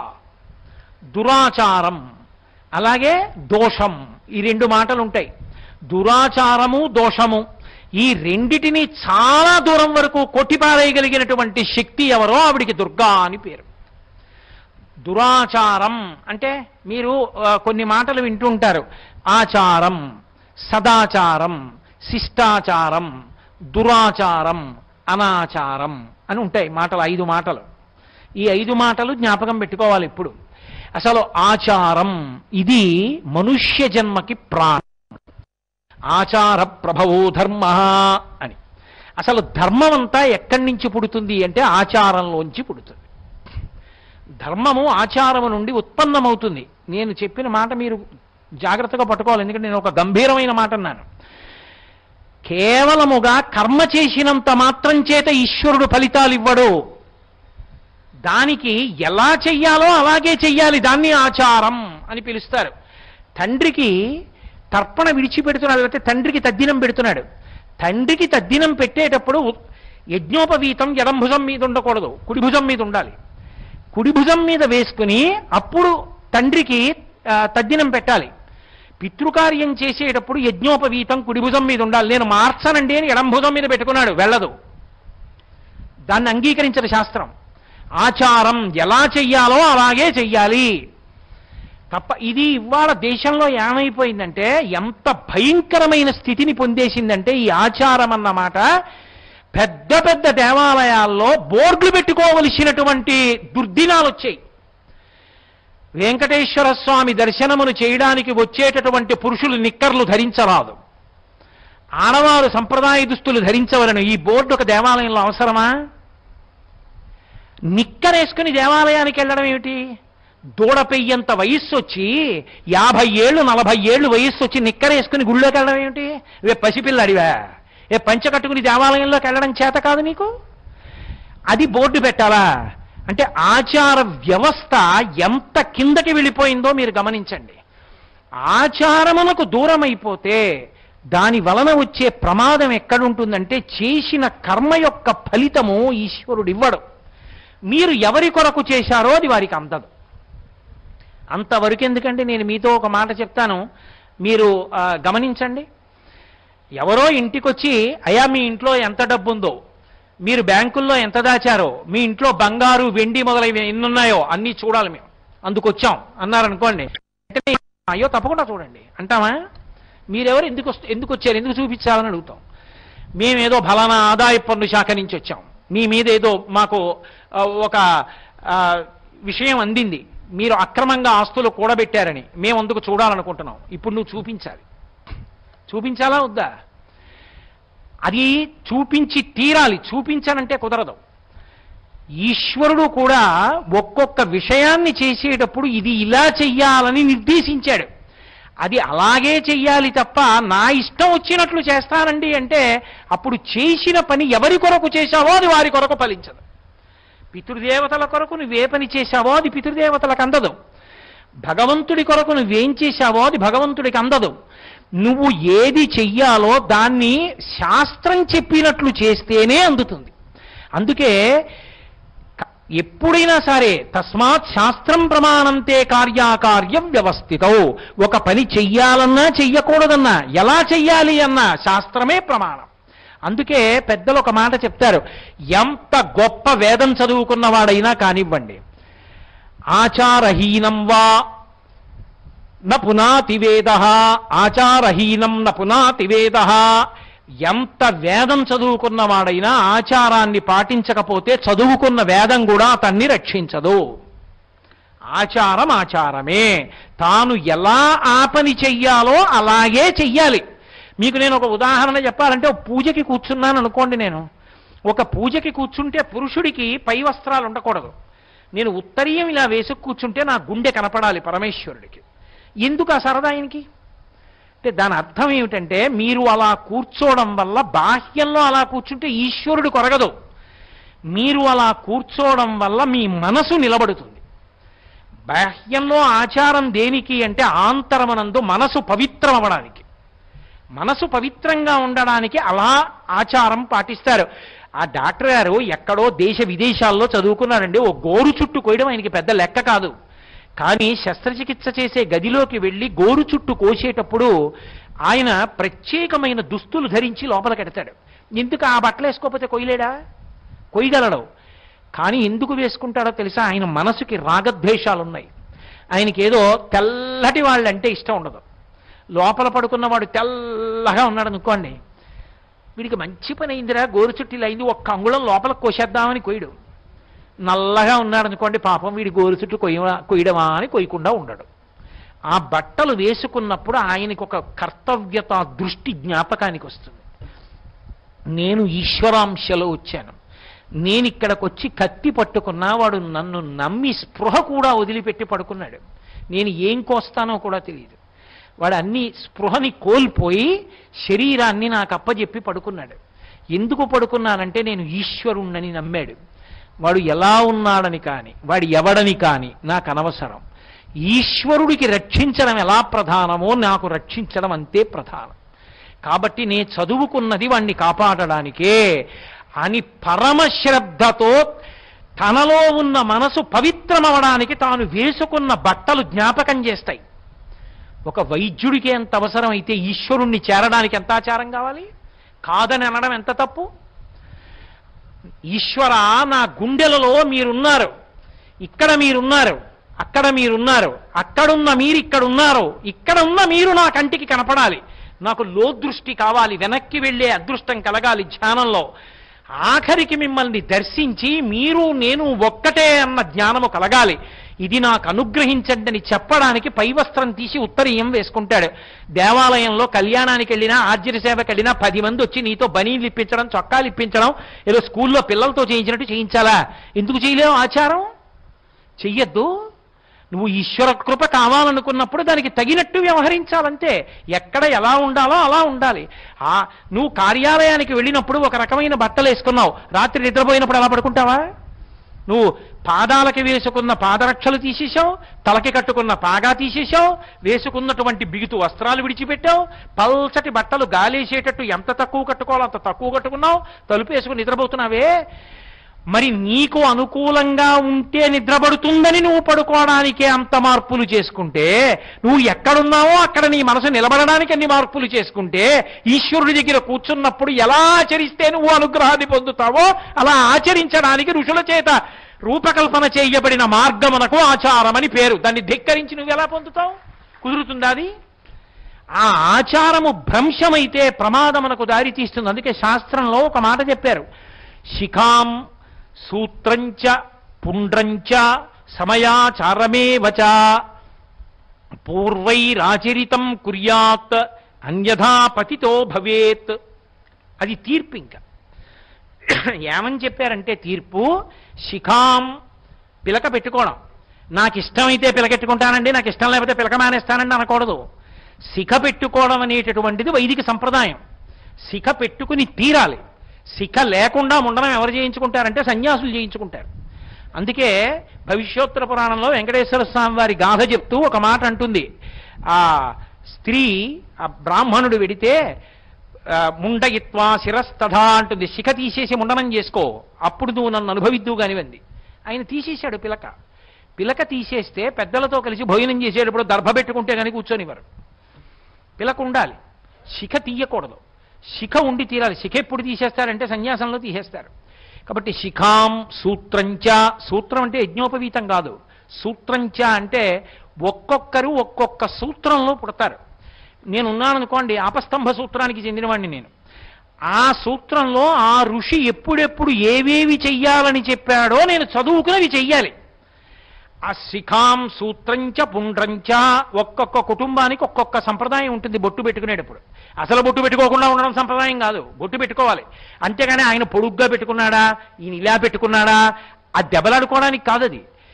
S2: దురాచారం అలాగే దోషం, ఈ రెండు మాటలు ఉంటాయి. దురాచారము దోషము ఈ రెండిటిని చాలా దూరం వరకు కొట్టిపారేయగలిగినటువంటి శక్తి ఎవరో ఆవిడికి దుర్గా అని పేరు. దురాచారం అంటే మీరు కొన్ని మాటలు వింటుంటారు. ఆచారం, సదాచారం, శిష్టాచారం, దురాచారం, అనాచారం అని ఉంటాయి మాటలు, ఐదు మాటలు. ఈ ఐదు మాటలు జ్ఞాపకం పెట్టుకోవాలి ఇప్పుడు. అసలు ఆచారం ఇది మనుష్య జన్మకి ప్రాణం. ఆచార ప్రభవో ధర్మ అని. అసలు ధర్మం అంతా ఎక్కడి నుంచి పుడుతుంది అంటే ఆచారంలోంచి పుడుతుంది. ధర్మము ఆచారము నుండి ఉత్పన్నమవుతుంది. నేను చెప్పిన మాట మీరు జాగ్రత్తగా పట్టుకోవాలి, ఎందుకంటే నేను ఒక గంభీరమైన మాట అన్నాను. కేవలముగా కర్మ చేసినంత మాత్రం చేత ఈశ్వరుడు ఫలితాలు ఇవ్వడు. దానికి ఎలా చెయ్యాలో అలాగే చెయ్యాలి. దాన్ని ఆచారం అని పిలుస్తారు. తండ్రికి తర్పణ విడిచిపెడుతున్నాడు, అంటే తండ్రికి తద్దినం పెడుతున్నాడు. తండ్రికి తద్దినం పెట్టేటప్పుడు యజ్ఞోపవీతం ఎడం భుజం మీద ఉండకూడదు, కుడి భుజం మీద ఉండాలి. కుడి భుజం మీద వేసుకుని అప్పుడు తండ్రికి తద్దినం పెట్టాలి. పితృకార్యం చేసేటప్పుడు యజ్ఞోపవీతం కుడి భుజం మీద ఉండాలి. నేను మార్చనండి అని ఎడం భుజం మీద పెట్టుకున్నాడు, వెళ్ళదు. దాన్ని అంగీకరించదు శాస్త్రం. ఆచారం ఎలా చెయ్యాలో అలాగే చెయ్యాలి తప్ప. ఇది ఇవాళ దేశంలో ఏమైపోయిందంటే ఎంత భయంకరమైన స్థితిని పొందేసిందంటే ఈ ఆచారం అన్నమాట పెద్ద పెద్ద దేవాలయాల్లో బోర్డులు పెట్టుకోవలసినటువంటి దుర్దినాలు వచ్చాయి. వెంకటేశ్వర స్వామి దర్శనమును చేయడానికి వచ్చేటటువంటి పురుషులు నిక్కర్లు ధరించరాదు, ఆడవారు సంప్రదాయ దుస్తులు ధరించవలను. ఈ బోర్డు ఒక దేవాలయంలో అవసరమా? నిక్కరేసుకుని దేవాలయానికి వెళ్ళడం ఏమిటి? దూడపెయ్యంత వయస్సు వచ్చి యాభై ఏళ్ళు నలభై ఏళ్ళు వయస్సు వచ్చి నిక్కరేసుకుని గుళ్ళోకి వెళ్ళడం ఏమిటి? వే పసిపిల్లడివా? ఏ పంచ కట్టుకుని దేవాలయంలోకి వెళ్ళడం చేత కాదు నీకు? అది బోర్డు పెట్టాలా? అంటే ఆచార వ్యవస్థ ఎంత కిందకి వెళ్ళిపోయిందో మీరు గమనించండి. ఆచారమునకు దూరం అయిపోతే దాని వలన వచ్చే ప్రమాదం ఎక్కడుంటుందంటే చేసిన కర్మ యొక్క ఫలితము ఈశ్వరుడు ఇవ్వడు. మీరు ఎవరి కొరకు చేశారో అది వారికి అందదు. అంతవరకు ఎందుకంటే నేను మీతో ఒక మాట చెప్తాను, మీరు గమనించండి. ఎవరో ఇంటికొచ్చి అయ్యా మీ ఇంట్లో ఎంత డబ్బు ఉందో, మీరు బ్యాంకుల్లో ఎంత దాచారో, మీ ఇంట్లో బంగారు వెండి మొదలైన ఎన్నున్నాయో అన్నీ చూడాలి మేము, అందుకొచ్చాం అన్నారనుకోండి. అంటే అయ్యో తప్పకుండా చూడండి అంటామా? మీరెవరు, ఎందుకు ఎందుకు వచ్చారు, ఎందుకు చూపించాలని అడుగుతాం. మేమేదో ఫలానా ఆదాయ పన్ను శాఖ నుంచి వచ్చాం, మీ మీద ఏదో మాకు ఒక విషయం అందింది, మీరు అక్రమంగా ఆస్తులు కూడబెట్టారని మేము అందుకు చూడాలనుకుంటున్నాం. ఇప్పుడు నువ్వు చూపించాలి. చూపించాలా వద్దా? అది చూపించి తీరాలి. చూపించానంటే కుదరదు. ఈశ్వరుడు కూడా ఒక్కొక్క విషయాన్ని చేసేటప్పుడు ఇది ఇలా చెయ్యాలని నిర్దేశించాడు. అది అలాగే చెయ్యాలి తప్ప నా ఇష్టం వచ్చినట్లు చేస్తానండి అంటే అప్పుడు చేసిన పని ఎవరి కొరకు చేశావో అది వారి కొరకు ఫలించదు. పితృదేవతల కొరకు నువ్వే పని చేశావో అది పితృదేవతలకు అందదు. భగవంతుడి కొరకు నువ్వేం చేశావో అది భగవంతుడికి అందదు. నువ్వు ఏది చెయ్యాలో దాన్ని శాస్త్రం చెప్పినట్లు చేస్తేనే అందుతుంది. అందుకే ఎప్పుడైనా సరే తస్మాత్ శాస్త్రం ప్రమాణంతే కార్యాకార్యం వ్యవస్థితం. ఒక పని చెయ్యాలన్నా చెయ్యకూడదన్నా ఎలా చెయ్యాలి అన్నా శాస్త్రమే ప్రమాణం. అందుకే పెద్దలు ఒక మాట చెప్తారు, ఎంత గొప్ప వేదం చదువుకున్నవాడైనా కానివ్వండి, ఆచారహీనం వా న పునాతి వేద, ఆచారహీనం న పునాతి వేద. ఎంత వేదం చదువుకున్నవాడైనా ఆచారాన్ని పాటించకపోతే చదువుకున్న వేదం కూడా అతన్ని రక్షించదు. ఆచారం ఆచారమే. తాను ఎలా ఆ పని చెయ్యాలో అలాగే చెయ్యాలి. మీకు నేను ఒక ఉదాహరణ చెప్పాలంటే, ఒక పూజకి కూర్చున్నాను అనుకోండి. నేను ఒక పూజకి కూర్చుంటే పురుషుడికి పై వస్త్రాలు ఉండకూడదు. నేను ఉత్తరీయం ఇలా వేసుకు కూర్చుంటే నా గుండె కనపడాలి పరమేశ్వరుడికి. ఎందుకు ఆ సరదా ఆయనకి? అంటే దాని అర్థం ఏమిటంటే, మీరు అలా కూర్చోవడం వల్ల బాహ్యంలో అలా కూర్చుంటే ఈశ్వరుడు కొరగదు. మీరు అలా కూర్చోవడం వల్ల మీ మనసు నిలబడుతుంది. బాహ్యంలో ఆచారం దేనికి అంటే ఆంతరమనందు మనసు పవిత్రం అవ్వడానికి, మనసు పవిత్రంగా ఉండడానికి అలా ఆచారం పాటిస్తారు. ఆ డాక్టర్ గారు ఎక్కడో దేశ విదేశాల్లో చదువుకున్నారండి. ఓ గోరు చుట్టు కోయడం ఆయనకి పెద్ద లెక్క కాదు. కానీ శస్త్రచికిత్స చేసే గదిలోకి వెళ్ళి గోరు చుట్టు కోసేటప్పుడు ఆయన ప్రత్యేకమైన దుస్తులు ధరించి లోపలికెడతాడు. ఎందుకు? ఆ బట్టలు వేసుకోకపోతే కొయ్యలేడా? కొయ్యగలడు. కానీ ఎందుకు వేసుకుంటాడో తెలుసా? ఆయన మనసుకి రాగద్వేషాలున్నాయి. ఆయనకి ఏదో తెల్లటి వాళ్ళంటే ఇష్టం ఉండదు. లోపల పడుకున్నవాడు తెల్లగా ఉన్నాడు అనుకోండి, వీడికి మంచి పని అయిందిరా, గోరు చుట్టిలు అయింది, ఒక్క అంగుళం లోపలికి కోసేద్దామని కొయ్యడు. నల్లగా ఉన్నాడు అనుకోండి, పాపం వీడి గోరు చుట్టు కొయ్య కొయ్యడమా అని కొయ్యకుండా ఉండడు. ఆ బట్టలు వేసుకున్నప్పుడు ఆయనకు ఒక కర్తవ్యత దృష్టి జ్ఞాపకానికి వస్తుంది. నేను ఈశ్వరాంశలో వచ్చాను, నేను ఇక్కడికి వచ్చి కత్తి పట్టుకున్నా వాడు నన్ను నమ్మి స్పృహ కూడా వదిలిపెట్టి పడుకున్నాడు. నేను ఏం కోస్తానో కూడా తెలియదు. వాడు అన్ని స్పృహని కోల్పోయి శరీరాన్ని నాకు అప్పజెప్పి పడుకున్నాడు. ఎందుకు పడుకున్నానంటే నేను ఈశ్వరుణ్ణని నమ్మాడు. వాడు ఎలా ఉన్నాడని కానీ వాడు ఎవడని కానీ నాకు అనవసరం. ఈశ్వరుడికి రక్షించడం ఎలా ప్రధానమో నాకు రక్షించడం అంతే ప్రధానం. కాబట్టి నేను చదువుకున్నది వాణ్ణి కాపాడడానికే అని పరమశ్రద్ధతో తనలో ఉన్న మనసు పవిత్రమవడానికి తాను వేసుకున్న బట్టలు జ్ఞాపకం చేస్తాయి. ఒక వైద్యుడికి ఎంత అవసరం అయితే ఈశ్వరుణ్ణి చేరడానికి ఎంత ఆచారం కావాలి? కాదని అనడం ఎంత తప్పు? ఈశ్వర, నా గుండెలలో మీరున్నారు, ఇక్కడ మీరున్నారు, అక్కడ మీరున్నారు, అక్కడున్న మీరు ఇక్కడ ఉన్నారు, ఇక్కడ ఉన్న మీరు నా కంటికి కనపడాలి, నాకు లోదృష్టి కావాలి, వెనక్కి వెళ్ళే అదృష్టం కలగాలి ధ్యానంలో, ఆఖరికి మిమ్మల్ని దర్శించి మీరు నేను ఒక్కటే అన్న జ్ఞానము కలగాలి, ఇది నాకు అనుగ్రహించండి అని చెప్పడానికి పైవస్త్రం తీసి ఉత్తరీయం వేసుకుంటాడు. దేవాలయంలో కళ్యాణానికి వెళ్ళినా ఆర్జన సేవకి వెళ్ళినా పది మంది వచ్చి నీతో బనీలు ఇప్పించడం, చొక్కాలు ఇప్పించడం, ఏదో స్కూల్లో పిల్లలతో చేయించినట్టు చేయించాలా? ఎందుకు చేయలేవు? ఆచారం చెయ్యొద్దు. నువ్వు ఈశ్వర కృప కావాలనుకున్నప్పుడు దానికి తగినట్టు వ్యవహరించాలంతే. ఎక్కడ ఎలా ఉండాలో అలా ఉండాలి. ఆ నువ్వు కార్యాలయానికి వెళ్ళినప్పుడు ఒక రకమైన బట్టలు వేసుకున్నావు, రాత్రి నిద్రపోయినప్పుడు అలా పడుకుంటావా? నువ్వు పాదాలకి వేసుకున్న పాదరక్షలు తీసేశావు, తలకి కట్టుకున్న పాగా తీసేశావు, వేసుకున్నటువంటి బిగుతు వస్త్రాలు విడిచిపెట్టావు, పల్చటి బట్టలు గాలేసేటట్టు ఎంత తక్కువ కట్టుకోవాలో అంత తక్కువ కట్టుకున్నావు, తలుపు వేసుకుని నిద్రపోతున్నావే. మరి నీకు అనుకూలంగా ఉంటే నిద్రపడుతుందని నువ్వు పడుకోవడానికే అంత మార్పులు చేసుకుంటే, నువ్వు ఎక్కడున్నావో అక్కడ నీ మనసు నిలబడడానికి అన్ని మార్పులు చేసుకుంటే, ఈశ్వరుడి దగ్గర కూర్చున్నప్పుడు ఎలా ఆచరిస్తే నువ్వు అనుగ్రహాన్ని పొందుతావో అలా ఆచరించడానికి ఋషుల చేత రూపకల్పన చేయబడిన మార్గమునకు ఆచారమని పేరు. దాన్ని ధిక్కరించి నువ్వు ఎలా పొందుతావు? కుదురుతుందా అది? ఆ ఆచారము భ్రంశమైతే ప్రమాదమునకు దారి తీస్తుంది. అందుకే శాస్త్రంలో ఒక మాట చెప్పారు, శిఖాం సూత్రంచ పుండ్రంచ సమయాచారమేవచ పూర్వైరాచరితం కుర్యాత్ అన్యథా పతితో భవేత్. అది తీర్పు. ఇంకా ఏమని చెప్పారంటే తీర్పు, శిఖాం పిలక పెట్టుకోవడం. నాకు ఇష్టమైతే పిలకెట్టుకుంటానండి, నాకు ఇష్టం లేకపోతే పిలక మానేస్తానండి అనకూడదు. శిఖ పెట్టుకోవడం అనేటటువంటిది వైదిక సంప్రదాయం. శిఖ పెట్టుకుని తీరాలి. శిఖ లేకుండా ఉండడం ఎవరు చేయించుకుంటారంటే సన్యాసులు చేయించుకుంటారు. అందుకే భవిష్యోత్తర పురాణంలో వెంకటేశ్వర స్వామి వారి గాథ చెప్తూ ఒక మాట అంటుంది, ఆ స్త్రీ ఆ బ్రాహ్మణుడు వెడితే ముండయిత్వా శిరస్తథా అంటుంది, శిఖ తీసేసి ముండనం చేసుకో, అప్పుడు నువ్వు నన్ను అనుభవిద్దు కానివ్వండి. ఆయన తీసేశాడు పిలక. పిలక తీసేస్తే పెద్దలతో కలిసి భోజనం చేసేటప్పుడు దర్భ పెట్టుకుంటే కానీ కూర్చొనివ్వరు. పిలక ఉండాలి, శిఖ తీయకూడదు. శిఖ ఉండి తీరాలి. శిఖ ఎప్పుడు తీసేస్తారంటే సన్యాసంలో తీసేస్తారు. కాబట్టి శిఖాం సూత్రంచ, సూత్రం అంటే యజ్ఞోపవీతం కాదు, సూత్రంచ అంటే ఒక్కొక్కరు ఒక్కొక్క సూత్రంలో పుడతారు. నేనున్నాననుకోండి, ఆపస్తంభ సూత్రానికి చెందినవాడిని నేను. ఆ సూత్రంలో ఆ ఋషి ఎప్పుడెప్పుడు ఏవేవి చెయ్యాలని చెప్పాడో నేను చదువుకునేవి చెయ్యాలి. ఆ శిఖాం సూత్రంచ పుండ్రంచ, ఒక్కొక్క కుటుంబానికి ఒక్కొక్క సంప్రదాయం ఉంటుంది బొట్టు పెట్టుకునేటప్పుడు. అసలు బొట్టు పెట్టుకోకుండా ఉండడం సంప్రదాయం కాదు, బొట్టు పెట్టుకోవాలి. అంతేగాని ఆయన పొడుగ్గా పెట్టుకున్నాడా, ఈయన ఇలా పెట్టుకున్నాడా, ఆ దెబ్బలాడుకోవడానికి కాదు. అది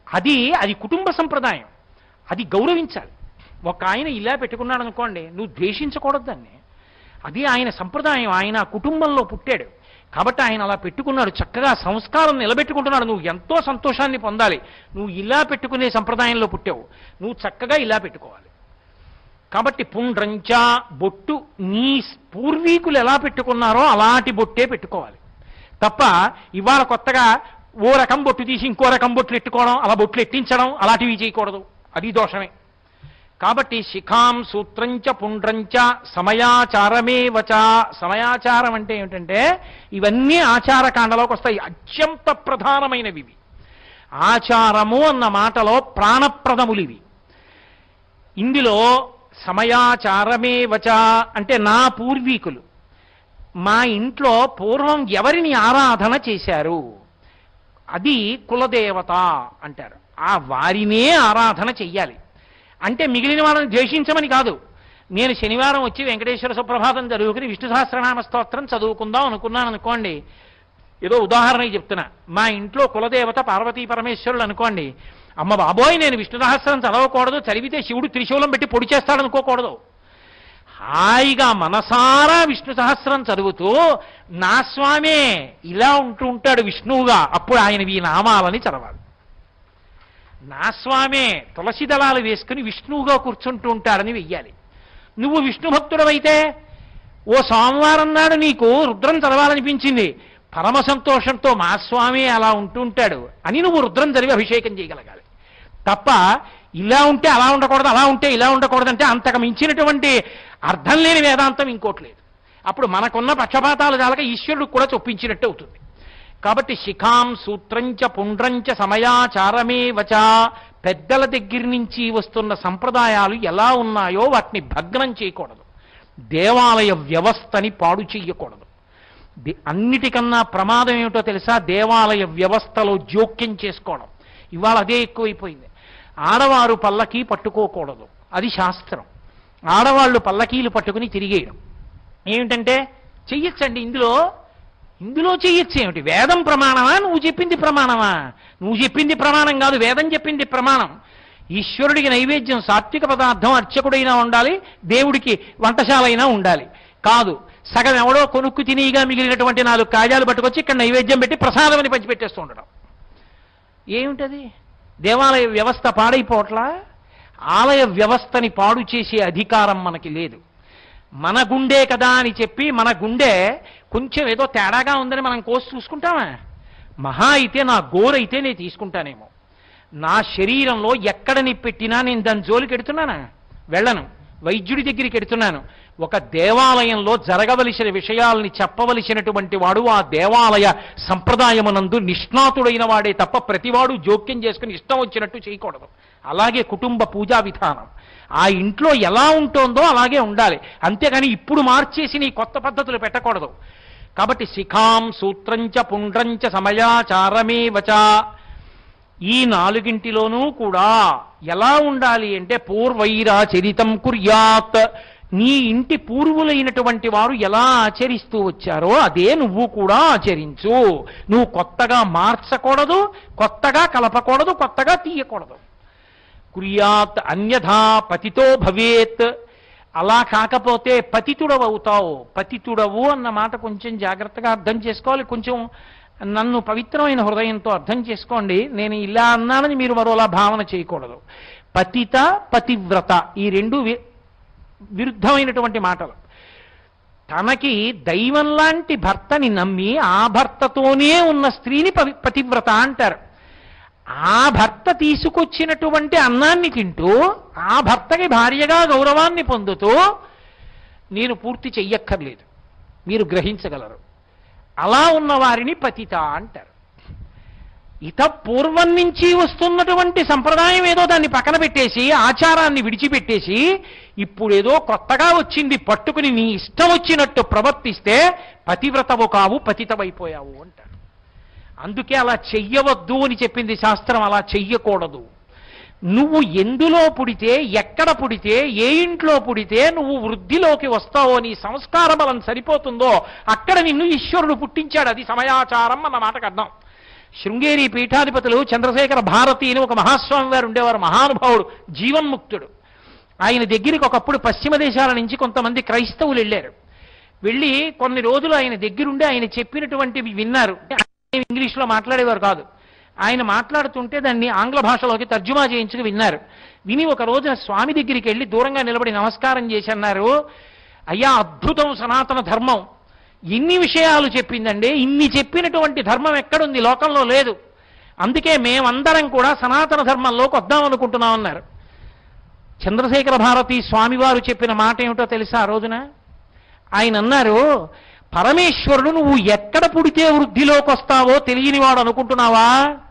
S2: అది అది కుటుంబ సంప్రదాయం, అది గౌరవించాలి. ఒక ఆయన ఇలా పెట్టుకున్నాడు అనుకోండి, నువ్వు ద్వేషించకూడదు దాన్ని. అది ఆయన సంప్రదాయం, ఆయన కుటుంబంలో పుట్టాడు కాబట్టి ఆయన అలా పెట్టుకున్నాడు, చక్కగా సంస్కారం నిలబెట్టుకుంటున్నాడు. నువ్వు ఎంతో సంతోషాన్ని పొందాలి. నువ్వు ఇలా పెట్టుకునే సంప్రదాయంలో పుట్టావు, నువ్వు చక్కగా ఇలా పెట్టుకోవాలి. కాబట్టి పుండ్రంచ బొట్టు నీ పూర్వీకులు ఎలా పెట్టుకున్నారో అలాంటి బొట్టే పెట్టుకోవాలి తప్ప ఇవాళ కొత్తగా ఓ రకం బొట్టు తీసి ఇంకో రకం బొట్లు ఎట్టుకోవడం, అలా బొట్లు ఎట్టించడం అలాంటివి చేయకూడదు, అది దోషమే. కాబట్టి శిఖాం సూత్రంచ పుండ్రంచ సమయాచారమే వచ. సమయాచారం అంటే ఏమిటంటే ఇవన్నీ ఆచారకాండలోకి వస్తాయి, అత్యంత ప్రధానమైనవి ఇవి. ఆచారము అన్న మాటలో ప్రాణప్రదములు ఇవి. ఇందులో సమయాచారమే వచ అంటే నా పూర్వీకులు మా ఇంట్లో పూర్వం ఎవరిని ఆరాధన చేశారు అది కులదేవత అంటారు. ఆ వారినే ఆరాధన చెయ్యాలి. అంటే మిగిలిన వాళ్ళని ద్వేషించమని కాదు. నేను శనివారం వచ్చి వెంకటేశ్వర సుప్రభాతం చదువుకుని విష్ణు సహస్రనామ స్తోత్రం చదువుకుందాం అనుకున్నాను అనుకోండి, ఏదో ఉదాహరణకి చెప్తున్నా, మా ఇంట్లో కులదేవత పార్వతీ పరమేశ్వరులు అనుకోండి, అమ్మ బాబోయ్ నేను విష్ణు సహస్రం చదవకూడదు, చదివితే శివుడు త్రిశూలం పెట్టి పొడి చేస్తాడు అనుకోకూడదు. హాయిగా మనసారా విష్ణు సహస్రం చదువుతూ నా స్వామే ఇలా ఉంటూ ఉంటాడు విష్ణువుగా, అప్పుడు ఆయన ఈ నామాలని చదవాలి. నా స్వామే తులసి దళాలు వేసుకుని విష్ణువుగా కూర్చుంటూ ఉంటాడని వెయ్యాలి. నువ్వు విష్ణు భక్తుడవైతే ఓ సోమవారం నాడు నీకు రుద్రం చదవాలనిపించింది, పరమ సంతోషంతో మా స్వామి అలా ఉంటూ ఉంటాడు అని నువ్వు రుద్రం చదివి అభిషేకం చేయగలగాలి తప్ప ఇలా ఉంటే అలా ఉండకూడదు, అలా ఉంటే ఇలా ఉండకూడదు అంటే అంతకు మించినటువంటి అర్థం లేని వేదాంతం ఇంకోటి లేదు. అప్పుడు మనకున్న పక్షపాతాలు చాలక ఈశ్వరుడు కూడా చొప్పించినట్టు అవుతుంది. కాబట్టి శిఖాం సూత్రంచ పుండ్రంచ సమయాచారమే వచ. పెద్దల దగ్గర నుంచి వస్తున్న సంప్రదాయాలు ఎలా ఉన్నాయో వాటిని భగ్నం చేయకూడదు, దేవాలయ వ్యవస్థని పాడు చెయ్యకూడదు. అన్నిటికన్నా ప్రమాదం ఏమిటో తెలుసా? దేవాలయ వ్యవస్థలో జోక్యం చేసుకోవడం. ఇవాళ అదే ఎక్కువైపోయింది. ఆడవారు పల్లకీ పట్టుకోకూడదు, అది శాస్త్రం. ఆడవాళ్ళు పల్లకీలు పట్టుకుని తిరిగేయడం ఏమిటంటే చెయ్యొచ్చండి, ఇందులో ఇందులో చెయ్యొచ్చు ఏమిటి? వేదం ప్రమాణమా? నువ్వు చెప్పింది ప్రమాణమా? నువ్వు చెప్పింది ప్రమాణం కాదు, వేదం చెప్పింది ప్రమాణం. ఈశ్వరుడికి నైవేద్యం సాత్విక పదార్థం అర్చకుడైనా ఉండాలి, దేవుడికి వంటశాలైనా ఉండాలి. కాదు సగం ఎవడో కొనుక్కు తినిగా మిగిలినటువంటి నాలుగు కాజాలు పట్టుకొచ్చి ఇక్కడ నైవేద్యం పెట్టి ప్రసాదం అని పంచిపెట్టేస్తూ ఉండడం ఏమిటది? దేవాలయ వ్యవస్థ పాడైపోవట్లా? ఆలయ వ్యవస్థని పాడు చేసే అధికారం మనకి లేదు. మన గుండె కదా అని చెప్పి మన గుండె కొంచెం ఏదో తేడాగా ఉందని మనం కోసి చూసుకుంటామా? మహా అయితే నా గోరైతే నేను తీసుకుంటానేమో. నా శరీరంలో ఎక్కడని పెట్టినా నేను దాని జోలికి ఎడుతున్నానా? వెళ్ళను. వైద్యుడి దగ్గరికి ఎడుతున్నాను. ఒక దేవాలయంలో జరగవలసిన విషయాల్ని చెప్పవలసినటువంటి వాడు ఆ దేవాలయ సంప్రదాయమునందు నిష్ణాతుడైన వాడే తప్ప ప్రతివాడు జోక్యం చేసుకుని ఇష్టం వచ్చినట్టు చేయకూడదు. అలాగే కుటుంబ పూజా విధానం ఆ ఇంట్లో ఎలా ఉంటుందో అలాగే ఉండాలి, అంతేగాని ఇప్పుడు మార్చేసి నీ కొత్త పద్ధతులు పెట్టకూడదు. కాబట్టి శిఖాం సూత్రంచ పుండ్రంచ సమయాచారమే వచ. ఈ నాలుగింటిలోనూ కూడా ఎలా ఉండాలి అంటే పూర్వైరాచరితం కుర్యాత్. నీ ఇంటి పూర్వులైనటువంటి వారు ఎలా ఆచరిస్తూ వచ్చారో అదే నువ్వు కూడా ఆచరించు. నువ్వు కొత్తగా మార్చకూడదు, కొత్తగా కలపకూడదు, కొత్తగా తీయకూడదు. కుర్యాత్ అన్యథా పతితో భవేత్. అలా కాకపోతే పతితుడవవుతావు. పతితుడవు అన్న మాట కొంచెం జాగ్రత్తగా అర్థం చేసుకోవాలి. కొంచెం నన్ను పవిత్రమైన హృదయంతో అర్థం చేసుకోండి. నేను ఇలా అన్నానని మీరు మరోలా భావన చేయకూడదు. పతిత పతివ్రత ఈ రెండు విరుద్ధమైనటువంటి మాటలు. తనకి దైవం లాంటి భర్తని నమ్మి ఆ భర్తతోనే ఉన్న స్త్రీని పవి పతివ్రత అంటారు. ఆ భర్త తీసుకొచ్చినటువంటి అన్నాన్ని తింటూ ఆ భర్తకి భార్యగా గౌరవాన్ని పొందుతూ నేను పూర్తి చెయ్యక్కర్లేదు, మీరు గ్రహించగలరు. అలా ఉన్న వారిని పతిత అంటారు. ఇత పూర్వం నుంచి వస్తున్నటువంటి సంప్రదాయం ఏదో దాన్ని పక్కన పెట్టేసి ఆచారాన్ని విడిచిపెట్టేసి ఇప్పుడేదో కొత్తగా వచ్చింది పట్టుకుని నీ ఇష్టం వచ్చినట్టు ప్రవర్తిస్తే పతివ్రతవు కావు, పతితవైపోయావు అంటారు. అందుకే అలా చెయ్యవద్దు అని చెప్పింది శాస్త్రం. అలా చెయ్యకూడదు. నువ్వు ఎందులో పుడితే, ఎక్కడ పుడితే, ఏ ఇంట్లో పుడితే నువ్వు వృద్ధిలోకి వస్తావో, నీ సంస్కార బలం సరిపోతుందో అక్కడ నిన్ను ఈశ్వరుడు పుట్టించాడు. అది సమయాచారం అన్న మాటకు అర్థం. శృంగేరి పీఠాధిపతులు చంద్రశేఖర భారతి అని ఒక మహాస్వామి వారు ఉండేవారు, మహానుభావుడు, జీవన్ముక్తుడు. ఆయన దగ్గరికి ఒకప్పుడు పశ్చిమ దేశాల నుంచి కొంతమంది క్రైస్తవులు వెళ్ళారు. వెళ్ళి కొన్ని రోజులు ఆయన దగ్గరుండి ఆయన చెప్పినటువంటివి విన్నారు. ఇంగ్లీష్లో మాట్లాడేవారు కాదు. ఆయన మాట్లాడుతుంటే దాన్ని ఆంగ్ల భాషలోకి తర్జుమా చేయించుకు విన్నారు. విని ఒక రోజున స్వామి దగ్గరికి వెళ్ళి దూరంగా నిలబడి నమస్కారం చేసి అన్నారు, అయ్యా అద్భుతం సనాతన ధర్మం, ఇన్ని విషయాలు చెప్పిందండి, ఇన్ని చెప్పినటువంటి ధర్మం ఎక్కడుంది, లోకంలో లేదు. అందుకే మేమందరం కూడా సనాతన ధర్మంలోకి వద్దామనుకుంటున్నాం అన్నారు. చంద్రశేఖర భారతి స్వామివారు చెప్పిన మాట ఏమిటో తెలుసా? ఆ రోజున ఆయన అన్నారు, పరమేశ్వరుడు నువ్వు ఎక్కడ పుడితే వృద్ధిలోకి వస్తావో తెలియని వాడు అనుకుంటున్నావా?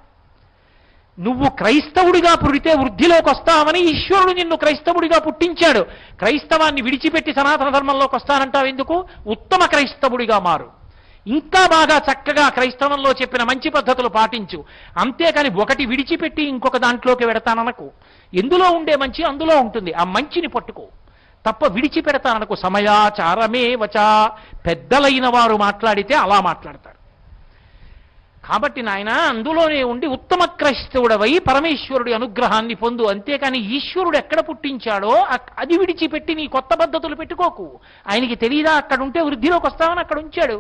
S2: నువ్వు క్రైస్తవుడిగా పుడితే వృద్ధిలోకి వస్తావని ఈశ్వరుడు నిన్ను క్రైస్తవుడిగా పుట్టించాడు. క్రైస్తవాన్ని విడిచిపెట్టి సనాతన ధర్మంలోకి వస్తానంటావు ఎందుకు? ఉత్తమ క్రైస్తవుడిగా మారు, ఇంకా బాగా చక్కగా క్రైస్తవంలో చెప్పిన మంచి పద్ధతులు పాటించు. అంతేకాని ఒకటి విడిచిపెట్టి ఇంకొక దాంట్లోకి వెడతాననకు. ఎందులో ఉండే మంచి అందులో ఉంటుంది, ఆ మంచిని పట్టుకో, తప్ప విడిచిపెడతాననకు. సమయాచారమే వచా, పెద్దలైన వారు మాట్లాడితే అలా మాట్లాడతారు. కాబట్టి నాయన అందులోనే ఉండి ఉత్తమ క్రైస్తవుడవై పరమేశ్వరుడి అనుగ్రహాన్ని పొందు. అంతేకాని ఈశ్వరుడు ఎక్కడ పుట్టించాడో అది విడిచిపెట్టి నీ కొత్త పద్ధతులు పెట్టుకోకు. ఆయనకి తెలియదా అక్కడ ఉంటే వృద్ధిలోకి వస్తామని అక్కడ ఉంచాడు.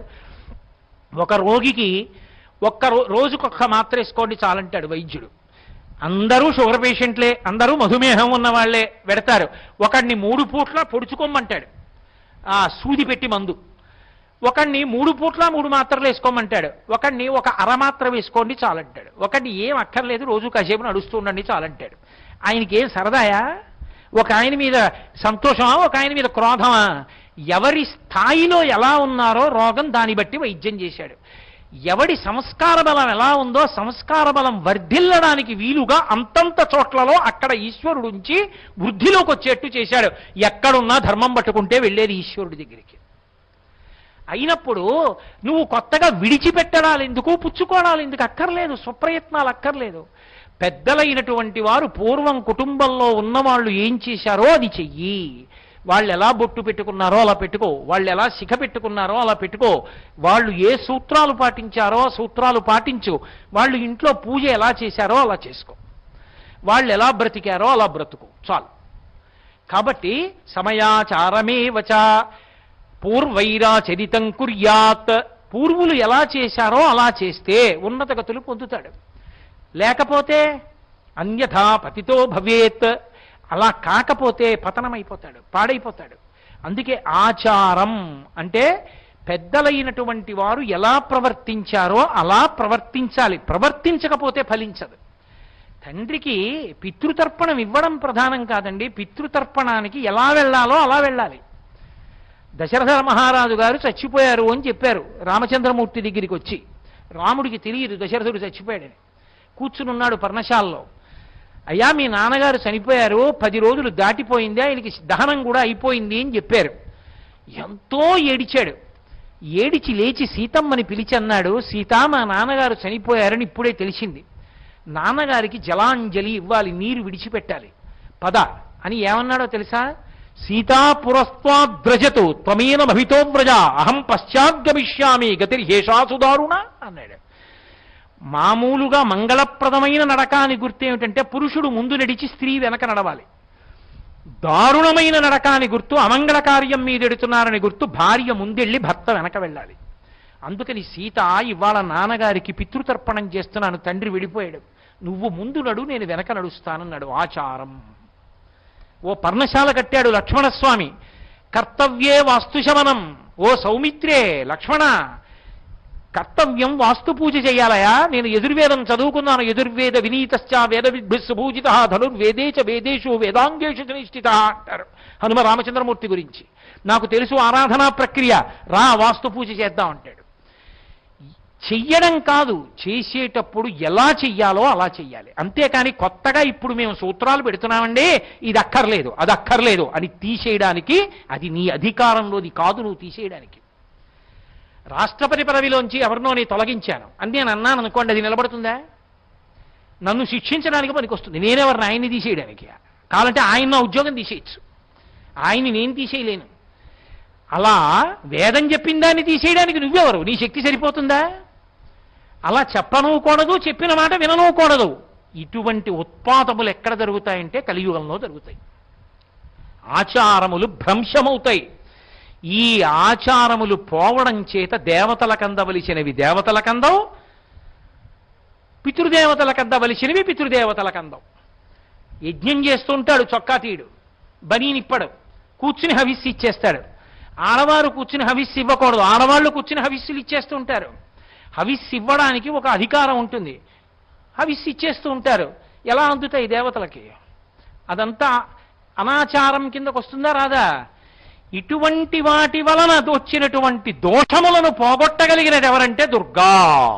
S2: ఒక రోగికి ఒక్క రోజుకొక్క మాత్ర వేసుకోండి చాలంటాడు వైద్యుడు. అందరూ షుగర్ పేషెంట్లే, అందరూ మధుమేహం ఉన్న వాళ్లే పెడతారు. ఒకడిని మూడు పూట్ల పొడుచుకోమంటాడు ఆ సూది పెట్టి మందు. ఒకడిని మూడు పూట్ల మూడు మాత్రలు వేసుకోమంటాడు. ఒకడిని ఒక అరమాత్ర వేసుకోండి చాలంటాడు. ఒకడిని ఏం అక్కర్లేదు, రోజు కాసేపు నడుస్తూ ఉండండి చాలంటాడు. ఆయనకి ఏం సరదాయా? ఒక ఆయన మీద సంతోషమా, ఒక ఆయన మీద క్రోధమా? ఎవరి స్థాయిలో ఎలా ఉన్నారో రోగం దాన్ని బట్టి వైద్యం చేశాడు. ఎవడి సంస్కార బలం ఎలా ఉందో సంస్కార బలం వర్ధిల్లడానికి వీలుగా అంతంత చోట్లలో అక్కడ ఈశ్వరుడు ఉంచి వృద్ధిలోకి వచ్చేట్టు చేశాడు. ఎక్కడున్నా ధర్మం పట్టుకుంటే వెళ్ళేది ఈశ్వరుడి దగ్గరికి. అయినప్పుడు నువ్వు కొత్తగా విడిచిపెట్టడాలు ఎందుకు, పుచ్చుకోవడాలు ఎందుకు? అక్కర్లేదు, స్వప్రయత్నాలు అక్కర్లేదు. పెద్దలైనటువంటి వారు పూర్వం కుటుంబంలో ఉన్నవాళ్ళు ఏం చేశారో అది చెయ్యి. వాళ్ళు ఎలా బొట్టు పెట్టుకున్నారో అలా పెట్టుకో, వాళ్ళు ఎలా శిఖ పెట్టుకున్నారో అలా పెట్టుకో, వాళ్ళు ఏ సూత్రాలు పాటించారో సూత్రాలు పాటించు, వాళ్ళు ఇంట్లో పూజ ఎలా చేశారో అలా చేసుకో, వాళ్ళు ఎలా బ్రతికారో అలా బ్రతుకు, చాలు. కాబట్టి సమయాచారమే వచ పూర్వైరాచరితం కుర్యాత్, పూర్వులు ఎలా చేశారో అలా చేస్తే ఉన్నత గతులు పొందుతాడు. లేకపోతే అన్యథా పతితో భవేత్, అలా కాకపోతే పతనమైపోతాడు, పాడైపోతాడు. అందుకే ఆచారం అంటే పెద్దలైనటువంటి వారు ఎలా ప్రవర్తించారో అలా ప్రవర్తించాలి. ప్రవర్తించకపోతే ఫలించదు. తండ్రికి పితృతర్పణం ఇవ్వడం ప్రధానం కాదండి, పితృతర్పణానికి ఎలా వెళ్ళాలో అలా వెళ్ళాలి. దశరథ మహారాజు గారు చచ్చిపోయారు అని చెప్పారు రామచంద్రమూర్తి దగ్గరికి వచ్చి. రాముడికి తెలియదు దశరథుడు చచ్చిపోయాడని. కూర్చునున్నాడు పర్ణశాలలో. అయ్యా మీ నాన్నగారు చనిపోయారు, పది రోజులు దాటిపోయింది, ఆయనకి దహనం కూడా అయిపోయింది అని చెప్పారు. ఎంతో ఏడిచాడు. ఏడిచి లేచి సీతమ్మని పిలిచి అన్నాడు, సీత మా నాన్నగారు చనిపోయారని ఇప్పుడే తెలిసింది, నాన్నగారికి జలాంజలి ఇవ్వాలి, నీరు విడిచిపెట్టాలి, పద అని ఏమన్నాడో తెలుసా? సీతా పురస్వాద్రజతు త్వమేన భవితో వ్రజ అహం పశ్చాద్గమిష్యామి గతిర్హేషాసు దారుణ అన్నాడు. మామూలుగా మంగళప్రదమైన నడక అని గుర్తు ఏమిటంటే పురుషుడు ముందు నడిచి స్త్రీ వెనక నడవాలి. దారుణమైన నడక అని గుర్తు అమంగళ కార్యం మీదెడుతున్నారని గుర్తు భార్య ముందెళ్ళి భర్త వెనక వెళ్ళాలి. అందుకని సీత ఇవాళ నాన్నగారికి పితృతర్పణం చేస్తున్నాను, తండ్రి విడిపోయాడు, నువ్వు ముందు నడు నేను వెనక నడుస్తానన్నాడు. ఆచారం. ఓ పర్ణశాల కట్టాడు లక్ష్మణస్వామి. కర్తవ్యే వాస్తుశమనం. ఓ సౌమిత్రే, లక్ష్మణ, కర్తవ్యం వాస్తు పూజ చేయాలయా. నేను యజుర్వేదం చదువుకున్నాను. యజుర్వేద వినీతశ్చ వేద విద్భిస్సుభూజిత ధనుర్వేదేచ వేదేషు వేదాంగేషు నిష్ఠిత అంటారు హనుమ రామచంద్రమూర్తి గురించి. నాకు తెలుసు ఆరాధనా ప్రక్రియ, రా వాస్తు పూజ చేద్దాం అంటాడు. చెయ్యడం కాదు, చేసేటప్పుడు ఎలా చెయ్యాలో అలా చెయ్యాలి. అంతేకాని కొత్తగా ఇప్పుడు మేము సూత్రాలు పెడుతున్నామండి, ఇది అక్కర్లేదు అది అక్కర్లేదు అని తీసేయడానికి అది నీ అధికారంలోది కాదు, నువ్వు తీసేయడానికి. రాష్ట్రపతి పదవిలోంచి ఎవరినో నేను తొలగించాను అని నేను అన్నాను అనుకోండి, అది నిలబడుతుందా? నన్ను శిక్షించడానికి పనికొస్తుంది. నేనెవరిని ఆయన్ని తీసేయడానికి? కావాలంటే ఆయన నా ఉద్యోగం తీసేయచ్చు, ఆయన్ని నేను తీసేయలేను. అలా వేదం చెప్పిన దాన్ని తీసేయడానికి నువ్వెవరు? నీ శక్తి సరిపోతుందా? అలా చెప్పనూకూడదు, చెప్పిన మాట విననూకూడదు. ఇటువంటి ఉత్పాతములు ఎక్కడ జరుగుతాయంటే కలియుగంలో జరుగుతాయి. ఆచారములు భ్రంశమవుతాయి. ఈ ఆచారములు పోవడం చేత దేవతలకు అందవలసినవి దేవతలకు అందవు, పితృదేవతలకు అందవలసినవి పితృదేవతలకు అందవు. యజ్ఞం చేస్తుంటాడు, చొక్కా తీయడు, బనీనిప్పడు, కూర్చుని హవిస్సు ఇచ్చేస్తాడు. ఆడవారు కూర్చుని హవిస్సు ఇవ్వకూడదు, ఆడవాళ్ళు కూర్చుని హవిస్సులు ఇచ్చేస్తూ ఉంటారు. హవిస్సు ఇవ్వడానికి ఒక అధికారం ఉంటుంది, హవిస్సు ఇచ్చేస్తూ ఉంటారు. ఎలా అందుతాయి దేవతలకి? అదంతా అనాచారం కిందకు వస్తుందా రాదా? ఇటువంటి వాటి వలన వచ్చినటువంటి దోషములను పోగొట్టగలిగినది ఎవరంటే దుర్గా.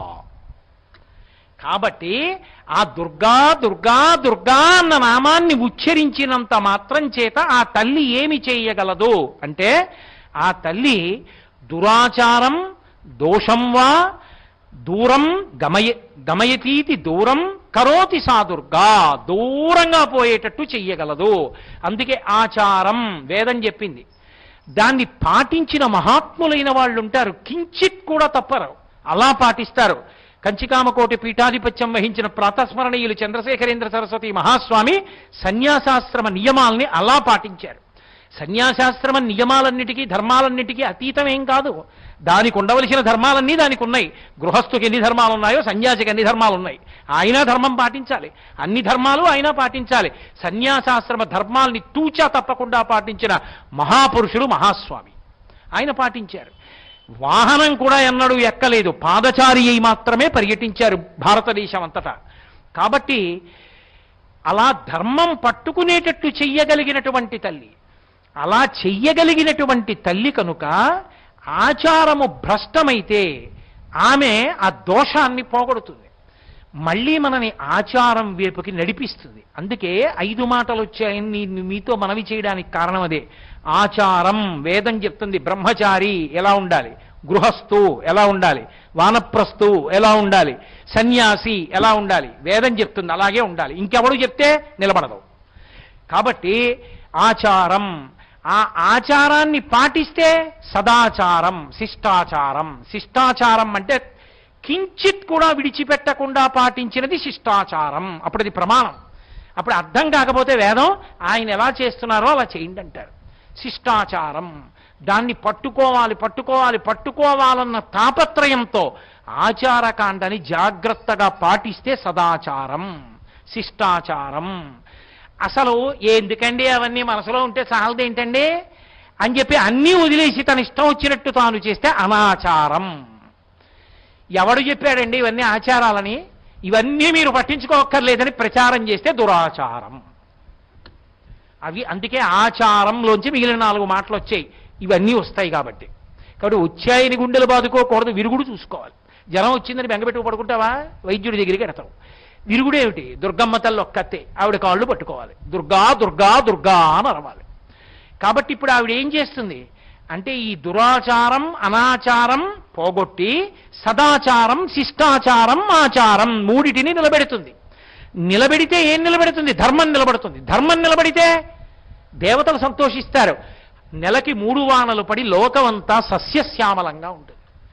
S2: కాబట్టి ఆ దుర్గా దుర్గా దుర్గా అన్న నామాన్ని ఉచ్చరించినంత మాత్రం చేత ఆ తల్లి ఏమి చేయగలదు అంటే, ఆ తల్లి దురాచారం దోషం వా దూరం గమయ గమయతీతి దూరం కరోతి సా దుర్గా, దూరంగా పోయేటట్టు చెయ్యగలదు. అందుకే ఆచారం వేదం చెప్పింది. దాన్ని పాటించిన మహాత్ములైన వాళ్ళు ఉంటారు, కించిత్ కూడా తప్పరు, అలా పాటిస్తారు. కంచికామకోటి పీఠాధిపత్యం వహించిన ప్రాతస్మరణీయులు చంద్రశేఖరేంద్ర సరస్వతి మహాస్వామి సన్యాసాశ్రమ నియమాల్ని అలా పాటించారు. సన్యాసాశ్రమ నియమాలన్నిటికీ ధర్మాలన్నిటికీ అతీతం ఏం కాదు. దానికి ఉండవలసిన ధర్మాలన్నీ దానికి ఉన్నాయి. గృహస్థుకి ఎన్ని ధర్మాలు ఉన్నాయో సన్యాసికి ఎన్ని ధర్మాలు ఉన్నాయి. ఆయన ధర్మం పాటించాలి, అన్ని ధర్మాలు ఆయన పాటించాలి. సన్యాసాశ్రమ ధర్మాల్ని తూచా తప్పకుండా పాటించిన మహాపురుషుడు మహాస్వామి, ఆయన పాటించారు. వాహనం కూడా ఎన్నడూ ఎక్కలేదు, పాదచారి అయి మాత్రమే పర్యటించారు భారతదేశం అంతటా. కాబట్టి అలా ధర్మం పట్టుకునేటట్టు చెయ్యగలిగినటువంటి తల్లి, అలా చెయ్యగలిగినటువంటి తల్లి కనుక ఆచారము భ్రష్టమైతే ఆమె ఆ దోషాన్ని పోగొడుతుంది, మళ్ళీ మనని ఆచారం వైపుకి నడిపిస్తుంది. అందుకే ఐదు మాటలు వచ్చాయని మీతో మనవి చేయడానికి కారణం అదే. ఆచారం వేదం చెప్తుంది, బ్రహ్మచారి ఎలా ఉండాలి, గృహస్థు ఎలా ఉండాలి, వానప్రస్థు ఎలా ఉండాలి, సన్యాసి ఎలా ఉండాలి, వేదం చెప్తుంది అలాగే ఉండాలి. ఇంకెవడు చెప్తే నిలబడదు. కాబట్టి ఆచారం, ఆ ఆచారాన్ని పాటిస్తే సదాచారం, శిష్టాచారం. శిష్టాచారం అంటే కించిత్ కూడా విడిచిపెట్టకుండా పాటించినది శిష్టాచారం. అప్పుడు అది ప్రమాణం. అప్పుడు అర్థం కాకపోతే వేదం ఆయన ఎలా చేస్తున్నారో అలా చేయండి అంటారు. శిష్టాచారం, దాన్ని పట్టుకోవాలి పట్టుకోవాలి పట్టుకోవాలన్న తాపత్రయంతో ఆచారకాండని జాగ్రత్తగా పాటిస్తే సదాచారం, శిష్టాచారం. అసలు ఎందుకండి అవన్నీ మనసులో ఉంటే చాలదేంటండి అని చెప్పి అన్నీ వదిలేసి తన ఇష్టం వచ్చినట్టు తాను చేస్తే అనాచారం. ఎవడు చెప్పాడండి ఇవన్నీ ఆచారాలని? ఇవన్నీ మీరు పట్టించుకోక్కర్లేదని ప్రచారం చేస్తే దురాచారం. అవి అందుకే ఆచారంలోంచి మిగిలిన నాలుగు మాటలు వచ్చాయి, ఇవన్నీ వస్తాయి కాబట్టి. కాబట్టి వచ్చాయని గుండెలు బాదుకోకూడదు, విరుగుడు చూసుకోవాలి. జ్వరం వచ్చిందని బెంగపెట్టుకు పడుకుంటావా? వైద్యుడి దగ్గరికి ఎడతావు. విరుగుడేమిటి? దుర్గమ్మ తల్లి ఒక్కతే, ఆవిడ కాళ్ళు పట్టుకోవాలి, దుర్గా దుర్గా దుర్గా అని అరవాలి. కాబట్టి ఇప్పుడు ఆవిడ ఏం చేస్తుంది అంటే ఈ దురాచారం అనాచారం పోగొట్టి సదాచారం శిష్టాచారం ఆచారం మూడిటిని నిలబెడుతుంది. నిలబెడితే ఏం నిలబెడుతుంది? ధర్మం నిలబడుతుంది. ధర్మం నిలబడితే దేవతలు సంతోషిస్తారు. నెలకి మూడు వానలు పడి లోకమంతా సస్యశ్యామలంగా ఉంటుంది.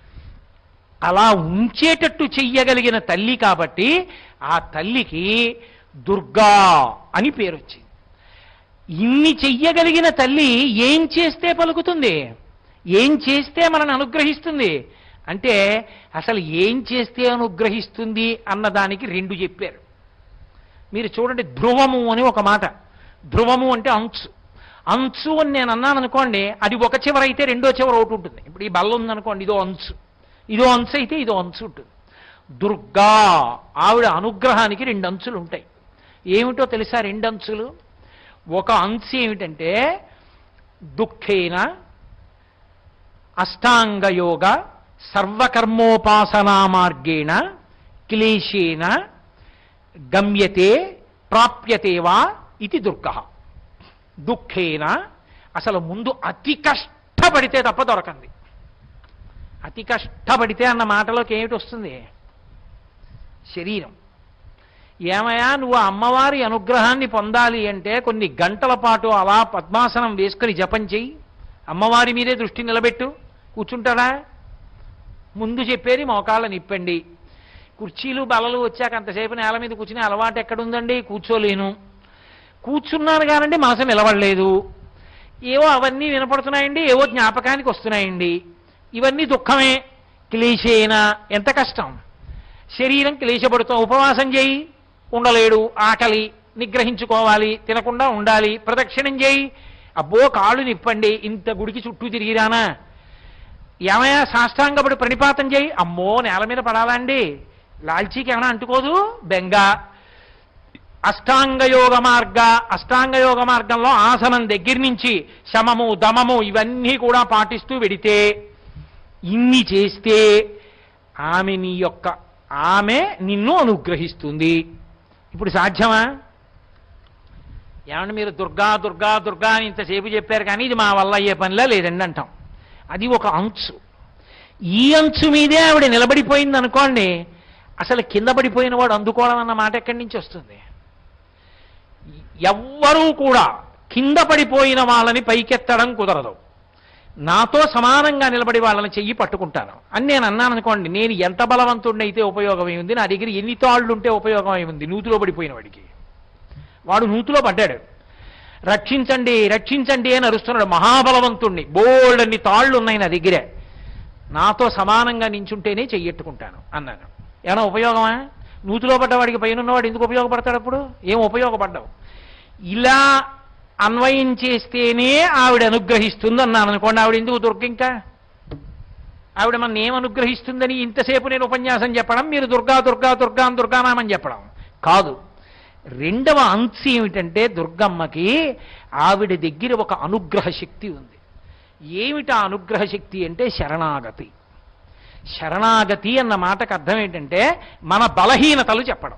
S2: అలా ఉంచేటట్టు చెయ్యగలిగిన తల్లి కాబట్టి ఆ తల్లికి దుర్గా అని పేరు వచ్చింది. ఇన్ని చెయ్యగలిగిన తల్లి ఏం చేస్తే పలుకుతుంది, ఏం చేస్తే మనల్ని అనుగ్రహిస్తుంది అంటే అసలు ఏం చేస్తే అనుగ్రహిస్తుంది అన్నదానికి రెండు చెప్పారు. మీరు చూడండి, ధ్రువము అని ఒక మాట. ధ్రువము అంటే అంచు. అంచు అని నేను అన్నాను అనుకోండి, అది ఒక చివర అయితే రెండో చివర ఒకటి ఉంటుంది. ఇప్పుడు ఈ బల్ల ఉందనుకోండి, ఇదో అంచు, ఇదో అంచు అయితే ఇదో అంచు ఉంటుంది. దుర్గా ఆవిడ అనుగ్రహానికి రెండు అంచులు ఉంటాయి. ఏమిటో తెలుసా రెండు అంచులు? ఒక అంశ ఏమిటంటే దుఃఖేన అష్టాంగయోగ సర్వకర్మోపాసనా మార్గేణ క్లేశేన గమ్యతే ప్రాప్యతే వా ఇది దుర్గ. దుఃఖేన అసలు ముందు అతి కష్టపడితే తప్ప దొరకంది. అతి కష్టపడితే అన్న మాటలోకి ఏమిటి వస్తుంది? శరీరం. ఏమయ్యా నువ్వు అమ్మవారి అనుగ్రహాన్ని పొందాలి అంటే కొన్ని గంటల పాటు అలా పద్మాసనం వేసుకుని జపం చెయ్యి, అమ్మవారి మీదే దృష్టి నిలబెట్టు. కూర్చుంటాడా? ముందు చెప్పేది మోకాళ్ళ నిప్పండి. కుర్చీలు బలలు వచ్చాక అంతసేపు నేల మీద కూర్చుని అలవాటు ఎక్కడుందండి? కూర్చోలేను. కూర్చున్నాను కానండి మనసు నిలబడలేదు. ఏవో అవన్నీ వినపడుతున్నాయండి, ఏవో జ్ఞాపకానికి వస్తున్నాయండి. ఇవన్నీ దుఃఖమే. క్లేశేనా, ఎంత కష్టం. శరీరం క్లేశపడుతాం. ఉపవాసం చేయి, ఉండలేడు. ఆకలి, నిగ్రహించుకోవాలి, తినకుండా ఉండాలి. ప్రదక్షిణం చేయి, అబ్బో కాళ్ళు నిప్పండి, ఇంత గుడికి చుట్టూ తిరిగిరానా. ఏమయ్యా సాష్టాంగపడి ప్రణిపాతం చేయి, అమ్మో నేల మీద పడాలండి, లాల్చీకి ఏమైనా అంటుకోదు, బెంగ. అష్టాంగయోగ మార్గ అష్టాంగయోగ మార్గంలో ఆసనం దగ్గర నుంచి శమము దమము ఇవన్నీ కూడా పాటిస్తూ వెడితే, ఇన్ని చేస్తే ఆమె నీ యొక్క ఆమె నిన్ను అనుగ్రహిస్తుంది. ఇప్పుడు సాధ్యమా? ఏమంటే మీరు దుర్గా దుర్గా దుర్గా అని ఇంతసేపు చెప్పారు కానీ ఇది మా వల్ల అయ్యే పనిలా లేదండి అంటాం. అది ఒక అంచు. ఈ అంచు మీదే ఆవిడ నిలబడిపోయింది అనుకోండి, అసలు కింద పడిపోయిన వాడు అందుకోవడం అన్న మాట ఎక్కడి నుంచి వస్తుంది? ఎవ్వరూ కూడా కింద పడిపోయిన వాళ్ళని పైకెత్తడం కుదరదు. నాతో సమానంగా నిలబడి వాళ్ళని చెయ్యి పట్టుకుంటాను అని నేను అన్నాను అనుకోండి, నేను ఎంత బలవంతుడినైతే ఉపయోగం ఏముంది, నా దగ్గర ఎన్ని తాళ్ళు ఉంటే ఉపయోగం ఏముంది? నూతిలో పడిపోయిన వాడికి, వాడు నూతిలో పడ్డాడు, రక్షించండి రక్షించండి అని అరుస్తున్నాడు. మహాబలవంతుణ్ణి, బోల్డన్ని తాళ్ళు ఉన్నాయి నా దగ్గరే, నాతో సమానంగా నించుంటేనే చెయ్యెట్టుకుంటాను అన్నాను. ఏమైనా ఉపయోగమా? నూతిలో పడ్డవాడికి పైన ఉన్నవాడు ఎందుకు ఉపయోగపడతాడు? అప్పుడు ఏం ఉపయోగపడ్డావు? ఇలా అన్వయం చేస్తేనే ఆవిడ అనుగ్రహిస్తుంది అన్నాను అనుకోండి. ఆవిడ ఎందుకు దుర్గ? ఇంకా ఆవిడ మన ఏం అనుగ్రహిస్తుందని ఇంతసేపు నేను ఉపన్యాసం చెప్పడం, మీరు దుర్గా దుర్గా దుర్గా దుర్గానామని చెప్పడం కాదు. రెండవ అంశం ఏమిటంటే, దుర్గమ్మకి ఆవిడ దగ్గర ఒక అనుగ్రహ శక్తి ఉంది. ఏమిటా అనుగ్రహ శక్తి అంటే శరణాగతి. శరణాగతి అన్న మాటకు అర్థం ఏంటంటే మన బలహీనతలు చెప్పడం.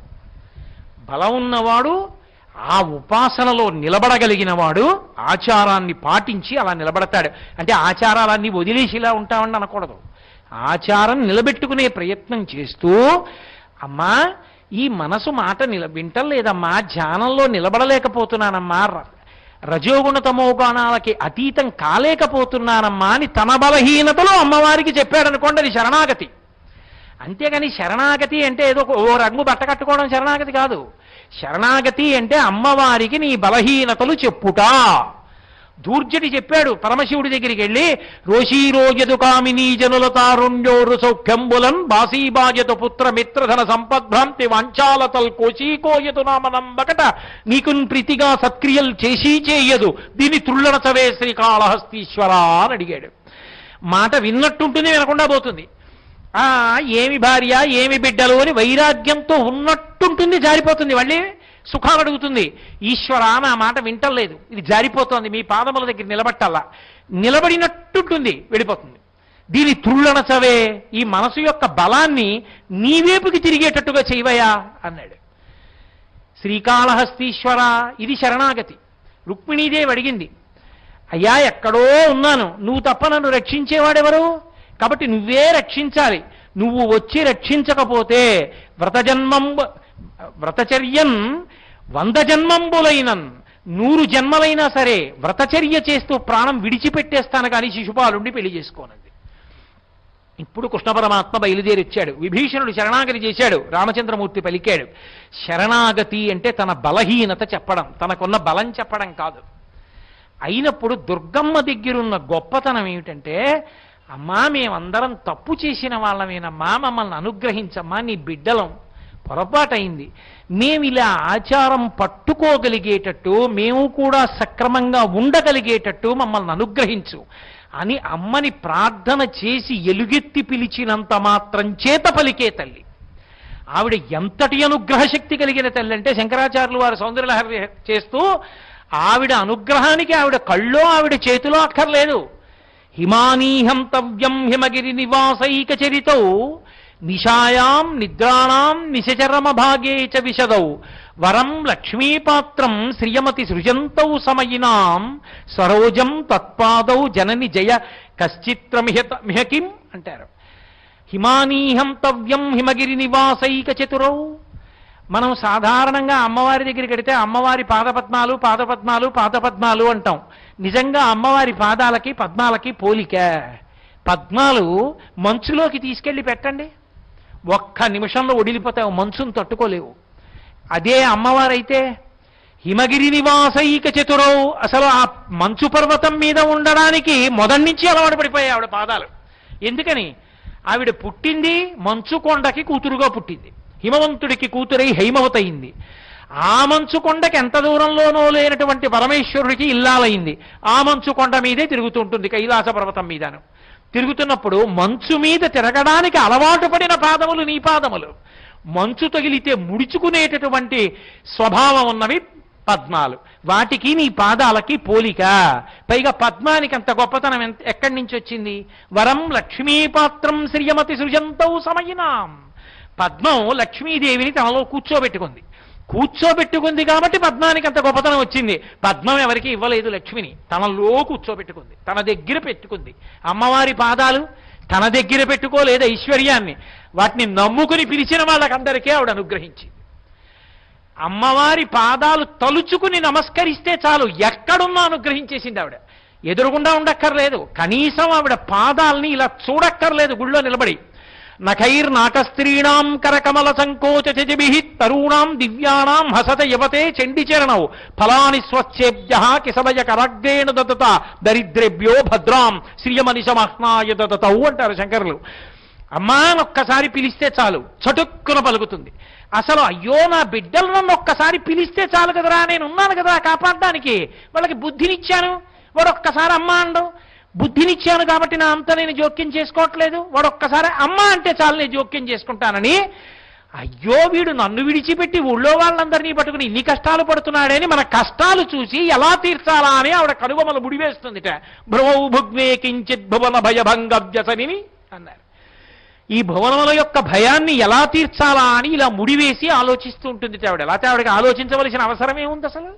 S2: బలం ఉన్నవాడు ఆ ఉపాసనలో నిలబడగలిగిన వాడు ఆచారాన్ని పాటించి అలా నిలబడతాడు. అంటే ఆచారాలన్నీ వదిలేసి ఇలా ఉంటామని అనకూడదు. ఆచారం నిలబెట్టుకునే ప్రయత్నం చేస్తూ, అమ్మా ఈ మనసు మాట నిల వింటలేదమ్మా, ధ్యానంలో నిలబడలేకపోతున్నానమ్మా, రజోగుణ తమోగుణాలకి అతీతం కాలేకపోతున్నానమ్మా అని తన బలహీనతలో అమ్మవారికి చెప్పాడనుకోండి, అది శరణాగతి. అంతేగాని శరణాగతి అంటే ఏదో ఓ రంగు బట్ట కట్టుకోవడం శరణాగతి కాదు. శరణాగతి అంటే అమ్మవారికి నీ బలహీనతలు చెప్పుట. దూర్జటి చెప్పాడు పరమశివుడి దగ్గరికి వెళ్ళి, రోషీరోజదు కామినీ జనుల తారుణ్యోరు సౌఖ్యంబులన్ బాసీబాజతు పుత్ర మిత్రధన సంపద్భ్రాంతి వాంఛాలతల్ కోశీకోయతు నామనంబకట నీకున్ ప్రీతిగా సత్క్రియలు చేసి చేయదు దీని త్రుళ్ళనచవే శ్రీకాళహస్తీశ్వర అని అడిగాడు. మాట విన్నట్టుంటుంది, వినకుండా పోతుంది. ఆ ఏమి భార్య ఏమి బిడ్డలు అని వైరాగ్యంతో ఉన్నట్టుంటుంది, జారిపోతుంది. మళ్ళీ సుఖాలు అడుగుతుంది. ఈశ్వర నా మాట వింటలేదు, ఇది జారిపోతుంది, మీ పాదముల దగ్గర నిలబట్టాలా, నిలబడినట్టుంటుంది, వెళ్ళిపోతుంది. దీని త్రుళ్ళనచవే, ఈ మనసు యొక్క బలాన్ని నీవేపుకి తిరిగేటట్టుగా చేయవయా అన్నాడు. శ్రీకాళహస్తీశ్వర, ఇది శరణాగతి. రుక్మిణీదేవి అడిగింది, అయ్యా ఎక్కడో ఉన్నాను, నువ్వు తప్ప నన్ను రక్షించేవాడెవరు? కాబట్టి నువ్వే రక్షించాలి. నువ్వు వచ్చి రక్షించకపోతే వ్రతజన్మం వ్రతచర్యన్ వంద జన్మంబులైనన్, నూరు జన్మలైనా సరే వ్రతచర్య చేస్తూ ప్రాణం విడిచిపెట్టేస్తాను కానీ శిశుపాలుండి పెళ్లి చేసుకోనంది. ఇప్పుడు కృష్ణ పరమాత్మ బయలుదేరి వచ్చాడు. విభీషణుడు శరణాగతి చేశాడు, రామచంద్రమూర్తి పలికాడు. శరణాగతి అంటే తన బలహీనత చెప్పడం, తనకున్న బలం చెప్పడం కాదు. అయినప్పుడు దుర్గమ్మ దగ్గరున్న గొప్పతనం ఏమిటంటే, అమ్మా మేమందరం తప్పు చేసిన వాళ్ళమేనమ్మా, మమ్మల్ని అనుగ్రహించమ్మా, నీ బిడ్డలం, పొరపాటైంది, మేము ఇలా ఆచారం పట్టుకోగలిగేటట్టు, మేము కూడా సక్రమంగా ఉండగలిగేటట్టు మమ్మల్ని అనుగ్రహించు అని అమ్మని ప్రార్థన చేసి ఎలుగెత్తి పిలిచినంత మాత్రం చేత పలికే తల్లి. ఆవిడ ఎంతటి అనుగ్రహ శక్తి కలిగిన తల్లి అంటే, శంకరాచార్యులు వారు సౌందర్యలహరి చేస్తూ ఆవిడ అనుగ్రహానికి ఆవిడ కళ్ళో ఆవిడ చేతిలో అక్కర్లేదు. హిమానీహంతవ్యం హిమగిరి నివాసైక చరితౌ నిశాయాం నిద్రాణాం నిశచరమ భాగే చ విశదౌ వరం లక్ష్మీపాత్రం శ్రియమతి సృజంతౌ సమయినాం సరోజం తత్పాదౌ జనని జయ కశ్చిత్రమిహత మిహకిం అంటారు. హిమానీహంతవ్యం హిమగిరి నివాసైక చతురౌ. మనం సాధారణంగా అమ్మవారి దగ్గరికి వెడితే అమ్మవారి పాదపద్మాలు పాదపద్మాలు పాదపద్మాలు అంటాం. నిజంగా అమ్మవారి పాదాలకి పద్మాలకి పోలిక. పద్మాలు మంచులోకి తీసుకెళ్ళి పెట్టండి, ఒక్క నిమిషంలో ఒడిలిపోతావు, మంచును తట్టుకోలేవు. అదే అమ్మవారైతే హిమగిరి నివాసైక చతురవు, అసలు ఆ మంచు పర్వతం మీద ఉండడానికి మొదటి నుంచి అలవాటు పడిపోయాయి ఆవిడ పాదాలు. ఎందుకని? ఆవిడ పుట్టింది మంచు కొండకి కూతురుగా పుట్టింది, హిమవంతుడికి కూతురై హైమవతి అయింది. ఆ మంచు కొండకి ఎంత దూరంలోనో లేనటువంటి పరమేశ్వరుడికి ఇల్లాలైంది. ఆ మంచు కొండ మీదే తిరుగుతుంటుంది, కైలాస పర్వతం మీదను. తిరుగుతున్నప్పుడు మంచు మీద తిరగడానికి అలవాటు పడిన పాదములు నీ పాదములు. మంచు తగిలితే ముడుచుకునేటటువంటి స్వభావం ఉన్నవి పద్మాలు. వాటికి నీ పాదాలకి పోలిక. పైగా పద్మానికి అంత గొప్పతనం ఎంత ఎక్కడి నుంచి వచ్చింది? వరం లక్ష్మీపాత్రం శ్రియమతి సృజంతౌ సమయినాం. పద్మం లక్ష్మీదేవిని తనలో కూర్చోబెట్టుకుంది. కూర్చోబెట్టుకుంది కాబట్టి పద్మానికి అంత గొప్పతనం వచ్చింది. పద్మం ఎవరికి ఇవ్వలేదు, లక్ష్మిని తనలో కూర్చోబెట్టుకుంది, తన దగ్గర పెట్టుకుంది. అమ్మవారి పాదాలు తన దగ్గర పెట్టుకోలేదు ఐశ్వర్యాన్ని, వాటిని నమ్ముకుని పిలిచిన వాళ్ళకందరికీ ఆవిడ అనుగ్రహించింది. అమ్మవారి పాదాలు తలుచుకుని నమస్కరిస్తే చాలు, ఎక్కడున్నా అనుగ్రహించేసింది ఆవిడ. ఎదురుగుండా ఉండక్కర్లేదు, కనీసం ఆవిడ పాదాలని ఇలా చూడక్కర్లేదు గుళ్ళో నిలబడి. నఖైర్నాకస్త్రీణాం కరకమల సంకోచ చజభిః తరూణాం దివ్యానాం హసత యవతే చండిచరణౌ ఫలాని స్వచ్ఛేభ్యః కిసవయ కరాగ్రేణ దదత దరిద్రేభ్యో భద్రాం శ్రియమనిశమహ్నాయ దదతౌ అంటారు శంకరులు. అమ్మా ఒక్కసారి పిలిస్తే చాలు, చటుక్కున పలుకుతుంది. అసలు అయ్యో నా బిడ్డలు నన్ను ఒక్కసారి పిలిస్తే చాలు కదరా, నేను ఉన్నాను కదా కాపాడడానికి, వాళ్ళకి బుద్ధినిచ్చాను, వాడు ఒక్కసారి అమ్మ అండం. బుద్ధినిచ్చాను కాబట్టి నా అంతా నేను జోక్యం చేసుకోవట్లేదు, వాడు ఒక్కసారి అమ్మ అంటే చాలు నేను జోక్యం చేసుకుంటానని, అయ్యో వీడు నన్ను విడిచిపెట్టి ఊళ్ళో వాళ్ళందరినీ పట్టుకుని ఇన్ని కష్టాలు పడుతున్నాడని మన కష్టాలు చూసి ఎలా తీర్చాలా అని ఆవిడ కనుబొమలు ముడివేస్తుందిట. భ్రువౌ భుగ్నే కించిత్ భువన భయభంగ వ్యసనిని అన్నారు. ఈ భువనముల యొక్క భయాన్ని ఎలా తీర్చాలా అని ఇలా ముడివేసి ఆలోచిస్తూ ఉంటుంది ఆవిడ. లేకపోతే ఆవిడకి ఆలోచించవలసిన అవసరం ఏముంది అసలు?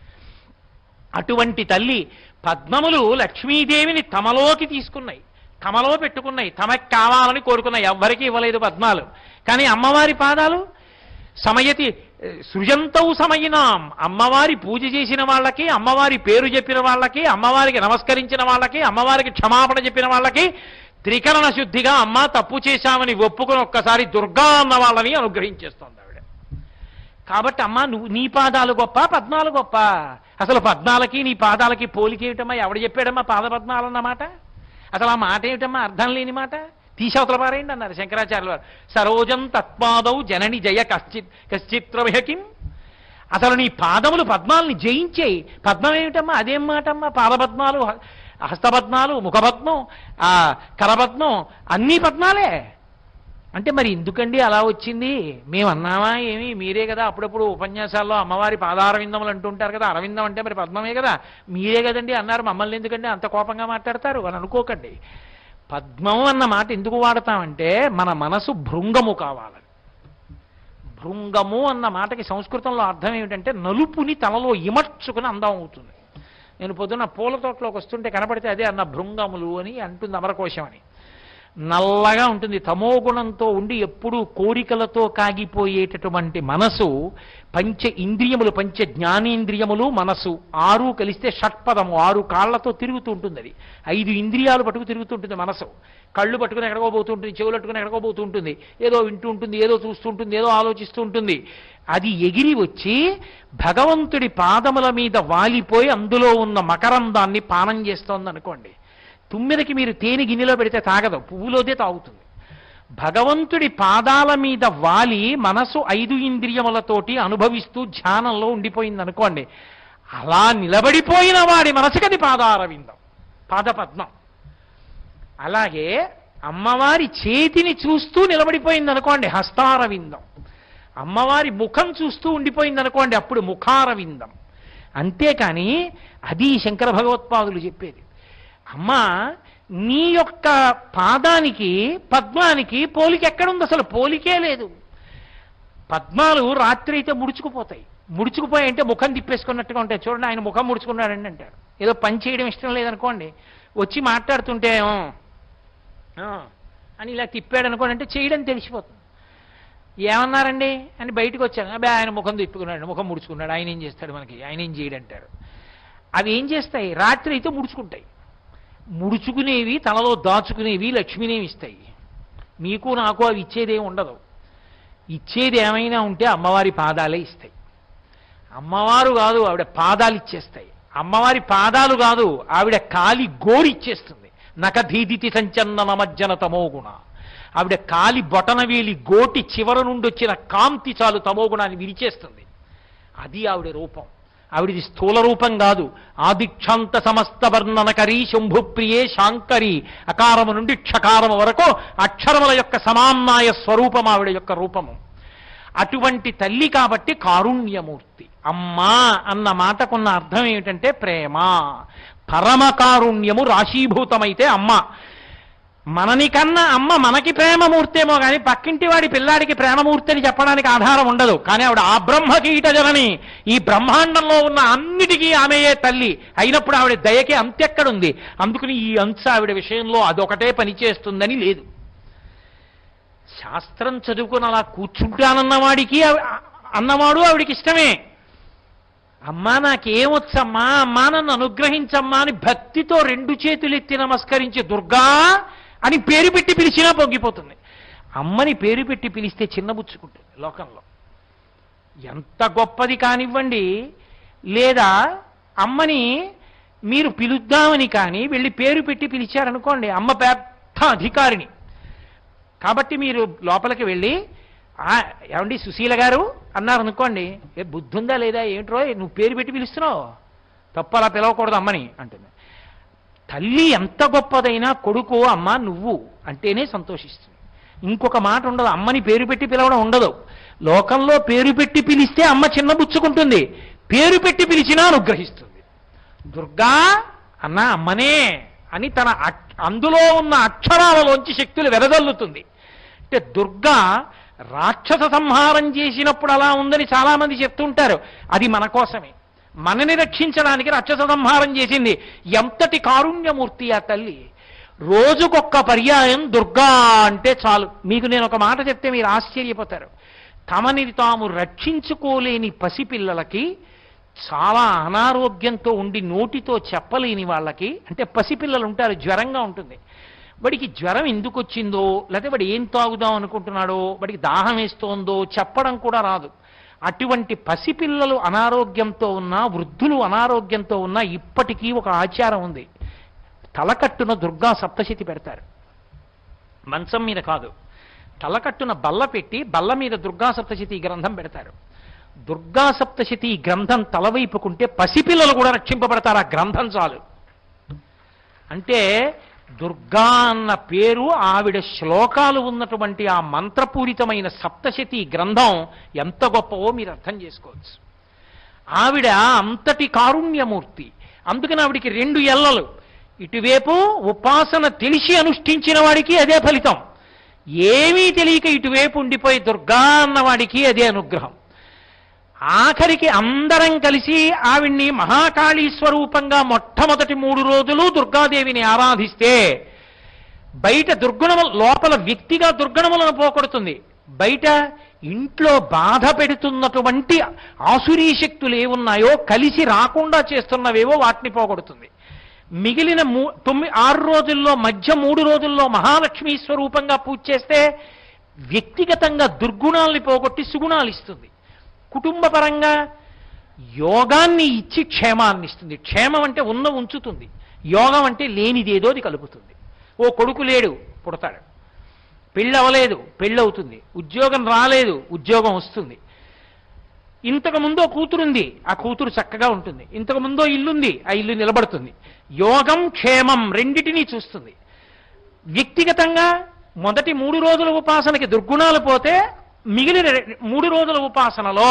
S2: అటువంటి తల్లి పద్మములు లక్ష్మీదేవిని తమలోకి తీసుకున్నాయి, తమలో పెట్టుకున్నాయి, తమకి కావాలని కోరుకున్నాయి. ఎవ్వరికీ ఇవ్వలేదు పద్మాలు. కానీ అమ్మవారి పాదాలు సమయతి సృజంతౌ సమయినాం, అమ్మవారి పూజ చేసిన వాళ్ళకి, అమ్మవారి పేరు చెప్పిన వాళ్ళకి, అమ్మవారికి నమస్కరించిన వాళ్ళకి, అమ్మవారికి క్షమాపణ చెప్పిన వాళ్ళకి త్రికరణ శుద్ధిగా అమ్మ తప్పు చేశామని ఒప్పుకొని ఒక్కసారి దుర్గా అన్న వాళ్ళని అనుగ్రహించేస్తోంది ఆవిడ. కాబట్టి అమ్మ నువ్వు నీ పాదాలు గొప్ప, పద్మాలు గొప్ప. అసలు పద్మాలకి నీ పాదాలకి పోలికేమిటమ్మా? ఎవడు చెప్పాడమ్మా పాద పద్మాలన్నమాట? అసలు ఆ మాట ఏమిటమ్మా? అర్థం లేని మాట. తీసవతల పారేయండి అన్నారు శంకరాచార్యుల వారు. సరోజం తత్పాదౌ జనని జయ కశ్చిత్ కశ్చిత్రభయకిం. అసలు నీ పాదములు పద్మాలని జయించేయి. పద్మం ఏమిటమ్మా? అదేం మాటమ్మా? పాదపద్మాలు, హస్తపద్మాలు, ముఖపద్మం, ఆ కరపద్మం అన్నీ పద్మాలే అంటే మరి ఎందుకండి అలా వచ్చింది? మేము అన్నామా ఏమి? మీరే కదా అప్పుడప్పుడు ఉపన్యాసాల్లో అమ్మవారి పాదారవిందములు అంటుంటారు కదా, అరవిందం అంటే మరి పద్మమే కదా, మీరే కదండి అన్నారు, మమ్మల్ని ఎందుకండి అంత కోపంగా మాట్లాడతారు అని అనుకోకండి. పద్మం అన్న మాట ఎందుకు వాడతామంటే మన మనసు భృంగము కావాలి. భృంగము అన్న మాటకి సంస్కృతంలో అర్థం ఏమిటంటే నలుపుని తనలో ఇమర్చుకుని అందం అవుతుంది. నేను పొద్దున్న పూల తోటలోకి వస్తుంటే కనపడితే అదే అన్న భృంగములు అని అంటుంది అమరకోశం అని. నల్లగా ఉంటుంది, తమోగుణంతో ఉండి ఎప్పుడూ కోరికలతో కాగిపోయేటటువంటి మనసు, పంచ ఇంద్రియములు, పంచ జ్ఞానేంద్రియములు, మనసు ఆరు కలిస్తే షట్పదము, ఆరు కాళ్లతో తిరుగుతూ ఉంటుంది. అది ఐదు ఇంద్రియాలు పట్టుకు తిరుగుతూ ఉంటుంది మనసు. కళ్ళు పట్టుకుని ఎక్కడికో పోతూ ఉంటుంది, చెవులు పట్టుకుని ఎక్కడికో పోతూ ఉంటుంది, ఏదో వింటూ ఉంటుంది, ఏదో చూస్తూ ఉంటుంది, ఏదో ఆలోచిస్తూ ఉంటుంది. అది ఎగిరి వచ్చి భగవంతుడి పాదముల మీద వాలిపోయి అందులో ఉన్న మకరందాన్ని పానం చేస్తోంది అనుకోండి. తుమ్మిదకి మీరు తేనె గిన్నెలో పెడితే తాగదు, పువ్వులోదే తాగుతుంది. భగవంతుడి పాదాల మీద వాలి మనసు ఐదు ఇంద్రియములతోటి అనుభవిస్తూ ధ్యానంలో ఉండిపోయింది అనుకోండి. అలా నిలబడిపోయిన వాడి మనసుకది పాదారవిందం, పాదపద్మం. అలాగే అమ్మవారి చేతిని చూస్తూ నిలబడిపోయింది అనుకోండి, హస్తారవిందం. అమ్మవారి ముఖం చూస్తూ ఉండిపోయింది అనుకోండి, అప్పుడు ముఖారవిందం. అంతేకాని అది శంకర భగవత్పాదులు చెప్పేది. అమ్మా నీ యొక్క పాదానికి పద్మానికి పోలిక ఎక్కడుంది? అసలు పోలికే లేదు. పద్మాలు రాత్రి అయితే ముడుచుకుపోతాయి. ముడుచుకుపోయి అంటే ముఖం తిప్పేసుకున్నట్టుగా ఉంటాయి. చూడండి ఆయన ముఖం ముడుచుకున్నాడండి అంటారు. ఏదో పని చేయడం ఇష్టం లేదనుకోండి, వచ్చి మాట్లాడుతుంటే అని ఇలా తిప్పాడు అనుకోండి, అంటే చేయడం తెలిసిపోతుంది. ఏమన్నారండి అని బయటకు వచ్చాను, అబ్బాయి ఆయన ముఖం తిప్పుకున్నాడు, ముఖం ముడుచుకున్నాడు, ఆయన ఏం చేస్తాడు మనకి, ఆయన ఏం చేయడంటారు. అవి ఏం చేస్తాయి? రాత్రి అయితే ముడుచుకుంటాయి. ముడుచుకునేవి, తనలో దాచుకునేవి లక్ష్మీనేమి ఇస్తాయి. మీకు నాకు అవి ఇచ్చేదేమి ఉండదు. ఇచ్చేది ఏమైనా ఉంటే అమ్మవారి పాదాలే ఇస్తాయి. అమ్మవారు కాదు, ఆవిడ పాదాలు ఇచ్చేస్తాయి. అమ్మవారి పాదాలు కాదు, ఆవిడ కాలి గోరి ఇచ్చేస్తుంది. నకధీదితి సంచందన మజ్జన తమోగుణ. ఆవిడ కాలి బొటనవేలి గోటి చివర నుండి వచ్చిన కాంతి చాలు తమోగుణాన్ని విరిచేస్తుంది. అది ఆవిడ రూపం. ఆవిడిది స్థూల రూపం కాదు. ఆదిక్షాంత సమస్త వర్ణనకరి శంభుప్రియే శాంకరి. అకారము నుండి క్షకారము వరకు అక్షరముల యొక్క సమాన్నాయ స్వరూపం ఆవిడ యొక్క రూపము. అటువంటి తల్లి కాబట్టి కారుణ్యమూర్తి. అమ్మా అన్న మాటకున్న అర్థం ఏమిటంటే ప్రేమ. పరమ కారుణ్యము రాశీభూతమైతే అమ్మ. మనని కన్నా అమ్మ మనకి ప్రేమమూర్తేమో కానీ పక్కింటి వాడి పిల్లాడికి ప్రేమమూర్తి అని చెప్పడానికి ఆధారం ఉండదు. కానీ ఆవిడ ఆ బ్రహ్మ కీటజనని, ఈ బ్రహ్మాండంలో ఉన్న అన్నిటికీ ఆమెయే తల్లి అయినప్పుడు ఆవిడ దయకి అంతెక్కడుంది. అందుకని ఈ అంశ ఆవిడ విషయంలో అదొకటే పనిచేస్తుందని లేదు. శాస్త్రం చదువుకుని అలా కూర్చుంటానన్నవాడికి అన్నవాడు ఆవిడికి ఇష్టమే. అమ్మా నాకేమొచ్చమ్మా, అమ్మా నన్ను అనుగ్రహించమ్మా అని భక్తితో రెండు చేతులెత్తి నమస్కరించి దుర్గా అని పేరు పెట్టి పిలిచినా పొంగిపోతుంది. అమ్మని పేరు పెట్టి పిలిస్తే చిన్నబుచ్చుకుంటుంది లోకంలో. ఎంత గొప్పది కానివ్వండి, లేదా అమ్మని మీరు పిలుద్దామని కానీ వెళ్ళి పేరు పెట్టి పిలిచారనుకోండి, అమ్మ పెద్ద అధికారిని కాబట్టి మీరు లోపలికి వెళ్ళి ఏమండి సుశీల గారు అన్నారు అనుకోండి, ఏ బుద్ధి ఉందా లేదా ఏంట్రో నువ్వు పేరు పెట్టి పిలుస్తున్నావు, తప్పు అలా పిలవకూడదు అమ్మని అంటుంది. తల్లి ఎంత గొప్పదైనా కొడుకు అమ్మ నువ్వు అంటేనే సంతోషిస్తుంది. ఇంకొక మాట ఉండదు, అమ్మని పేరు పెట్టి పిలవడం ఉండదు. లోకంలో పేరు పెట్టి పిలిస్తే అమ్మ చిన్నబుచ్చుకుంటుంది, పేరు పెట్టి పిలిచినా అనుగ్రహిస్తుంది. దుర్గా అన్న అమ్మనే అని తన అందులో ఉన్న అక్షరాలలోంచి శక్తులు వెదజల్లుతుంది. అంటే దుర్గా రాక్షస సంహారం చేసినప్పుడు అలా ఉందని చాలామంది చెప్తుంటారు. అది మన కోసమే, మనని రక్షించడానికి రాక్షస సంహారం చేసింది. ఎంతటి కారుణ్యమూర్తి ఆ తల్లి. రోజుకొక్క పర్యాయం దుర్గా అంటే చాలు. మీకు నేను ఒక మాట చెప్తే మీరు ఆశ్చర్యపోతారు. తమని తాము రక్షించుకోలేని పసిపిల్లలకి, చాలా అనారోగ్యంతో ఉండి నోటితో చెప్పలేని వాళ్ళకి, అంటే పసిపిల్లలు ఉంటారు, జ్వరంగా ఉంటుంది, వాడికి జ్వరం ఎందుకు వచ్చిందో, లేకపోతే వాడు ఏం తాగుదాం అనుకుంటున్నాడో, వాడికి దాహం వేస్తోందో చెప్పడం కూడా రాదు. అటువంటి పసిపిల్లలు అనారోగ్యంతో ఉన్నా, వృద్ధులు అనారోగ్యంతో ఉన్నా ఇప్పటికీ ఒక ఆచారం ఉంది. తలకట్టున దుర్గా సప్తశతి పెడతారు. మంచం మీద కాదు, తలకట్టున బల్ల పెట్టి బల్ల మీద దుర్గా సప్తశతి గ్రంథం పెడతారు. దుర్గా సప్తశతి గ్రంథం తలవైపుకుంటే పసిపిల్లలు కూడా రక్షింపబడతారు. ఆ గ్రంథం చాలు. అంటే దుర్గా అన్న పేరు, ఆవిడ శ్లోకాలు ఉన్నటువంటి ఆ మంత్రపూరితమైన సప్తశతి గ్రంథం ఎంత గొప్పవో మీరు అర్థం చేసుకోవచ్చు. ఆవిడ అంతటి కారుణ్యమూర్తి. అందుకని ఆవిడికి రెండు ఎల్లలు. ఇటువైపు ఉపాసన తెలిసి అనుష్ఠించిన వాడికి అదే ఫలితం, ఏమీ తెలియక ఇటువైపు ఉండిపోయి దుర్గా అన్నవాడికి అదే అనుగ్రహం. ఆఖరికి అందరం కలిసి ఆవిడ్ని మహాకాళీ స్వరూపంగా మొట్టమొదటి మూడు రోజులు దుర్గాదేవిని ఆరాధిస్తే బయట దుర్గుణము, లోపల వ్యక్తిగా దుర్గుణములను పోగొడుతుంది. బయట ఇంట్లో బాధ పెడుతున్నటువంటి ఆసురీ శక్తులు ఏమున్నాయో కలిసి రాకుండా చేస్తున్నవేవో వాటిని పోగొడుతుంది. మిగిలిన మూ తొమ్మిది ఆరు రోజుల్లో మధ్య మూడు రోజుల్లో మహాలక్ష్మీ స్వరూపంగా పూజ చేస్తే వ్యక్తిగతంగా దుర్గుణాల్ని పోగొట్టి సుగుణాలు ఇస్తుంది. కుటుంబపరంగా యోగాన్ని ఇచ్చి క్షేమాన్ని ఇస్తుంది. క్షేమం అంటే ఉన్న ఉంచుతుంది, యోగం అంటే లేనిదేదో అది కలుపుతుంది. ఓ కొడుకు లేడు, పుడతాడు. పెళ్ళి అవ్వలేదు, పెళ్ళవుతుంది. ఉద్యోగం రాలేదు, ఉద్యోగం వస్తుంది. ఇంతకుముందో కూతురుంది, ఆ కూతురు చక్కగా ఉంటుంది. ఇంతకుముందో ఇల్లుంది, ఆ ఇల్లు నిలబడుతుంది. యోగం క్షేమం రెండిటినీ చూస్తుంది. వ్యక్తిగతంగా మొదటి మూడు రోజుల ఉపాసనకి దుర్గుణాలు పోతే మిగిలిన మూడు రోజుల ఉపాసనలో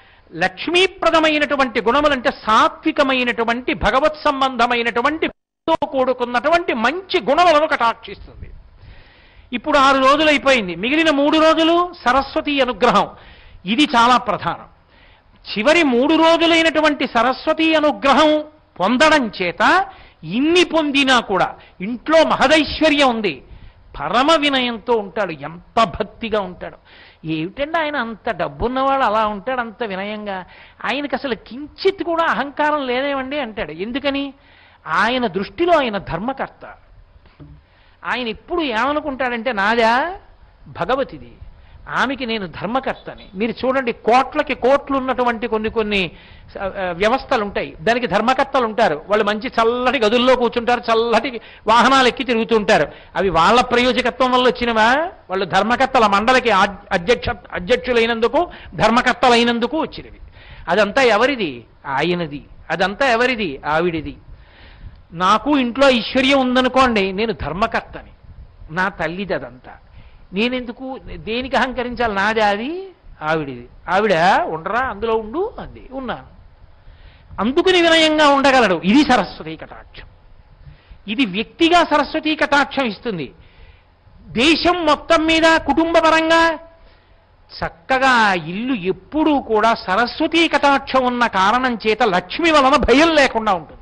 S2: లక్ష్మీప్రదమైనటువంటి గుణములంటే సాత్వికమైనటువంటి భగవత్ సంబంధమైనటువంటి కూడుకున్నటువంటి మంచి గుణములను కటాక్షిస్తుంది. ఇప్పుడు ఆరు రోజులు అయిపోయింది, మిగిలిన మూడు రోజులు సరస్వతి అనుగ్రహం. ఇది చాలా ప్రధానం. చివరి మూడు రోజులైనటువంటి సరస్వతి అనుగ్రహం పొందడం చేత ఇన్ని పొందినా కూడా ఇంట్లో మహదైశ్వర్యం ఉంది. పరమ వినయంతో ఉంటాడు, ఎంత భక్తిగా ఉంటాడు. ఏమిటండి ఆయన అంత డబ్బున్నవాడు అలా ఉంటాడు అంత వినయంగా, ఆయనకి అసలు కించిత్ కూడా అహంకారం లేదేమండి అంటాడు. ఎందుకని? ఆయన దృష్టిలో ఆయన ధర్మకర్త. ఆయన ఎప్పుడు ఏమనుకుంటాడంటే నాదా భగవతిది. ఆమెకి నేను ధర్మకర్తని. మీరు చూడండి, కోట్లకి కోట్లు ఉన్నటువంటి కొన్ని కొన్ని వ్యవస్థలు ఉంటాయి, దానికి ధర్మకర్తలు ఉంటారు. వాళ్ళు మంచి చల్లటి గదుల్లో కూర్చుంటారు, చల్లటి వాహనాలు ఎక్కి తిరుగుతుంటారు. అవి వాళ్ళ ప్రయోజకత్వం వల్ల వచ్చినవా? వాళ్ళు ధర్మకర్తల మండలికి అధ్యక్ష అధ్యక్షులైనందుకు ధర్మకర్తలైనందుకు వచ్చినవి. అదంతా ఎవరిది? ఆయనది. అదంతా ఎవరిది? ఆవిడిది. నాకు ఇంట్లో ఐశ్వర్యం ఉందనుకోండి, నేను ధర్మకర్తని, నా తల్లిది. అదంతా నేనెందుకు, దేనికి అహంకరించాలి? నాది, అది ఆవిడిది. ఆవిడ ఉండరా, అందులో ఉండు అంది, ఉన్నాను. అందుకుని వినయంగా ఉండగలడు. ఇది సరస్వతీ కటాక్షం. ఇది వ్యక్తిగా సరస్వతీ కటాక్షం ఇస్తుంది. దేశం మొత్తం మీద కుటుంబపరంగా చక్కగా ఇల్లు ఎప్పుడూ కూడా సరస్వతీ కటాక్షం ఉన్న కారణం చేత లక్ష్మి వలన భయం లేకుండా ఉంటుంది.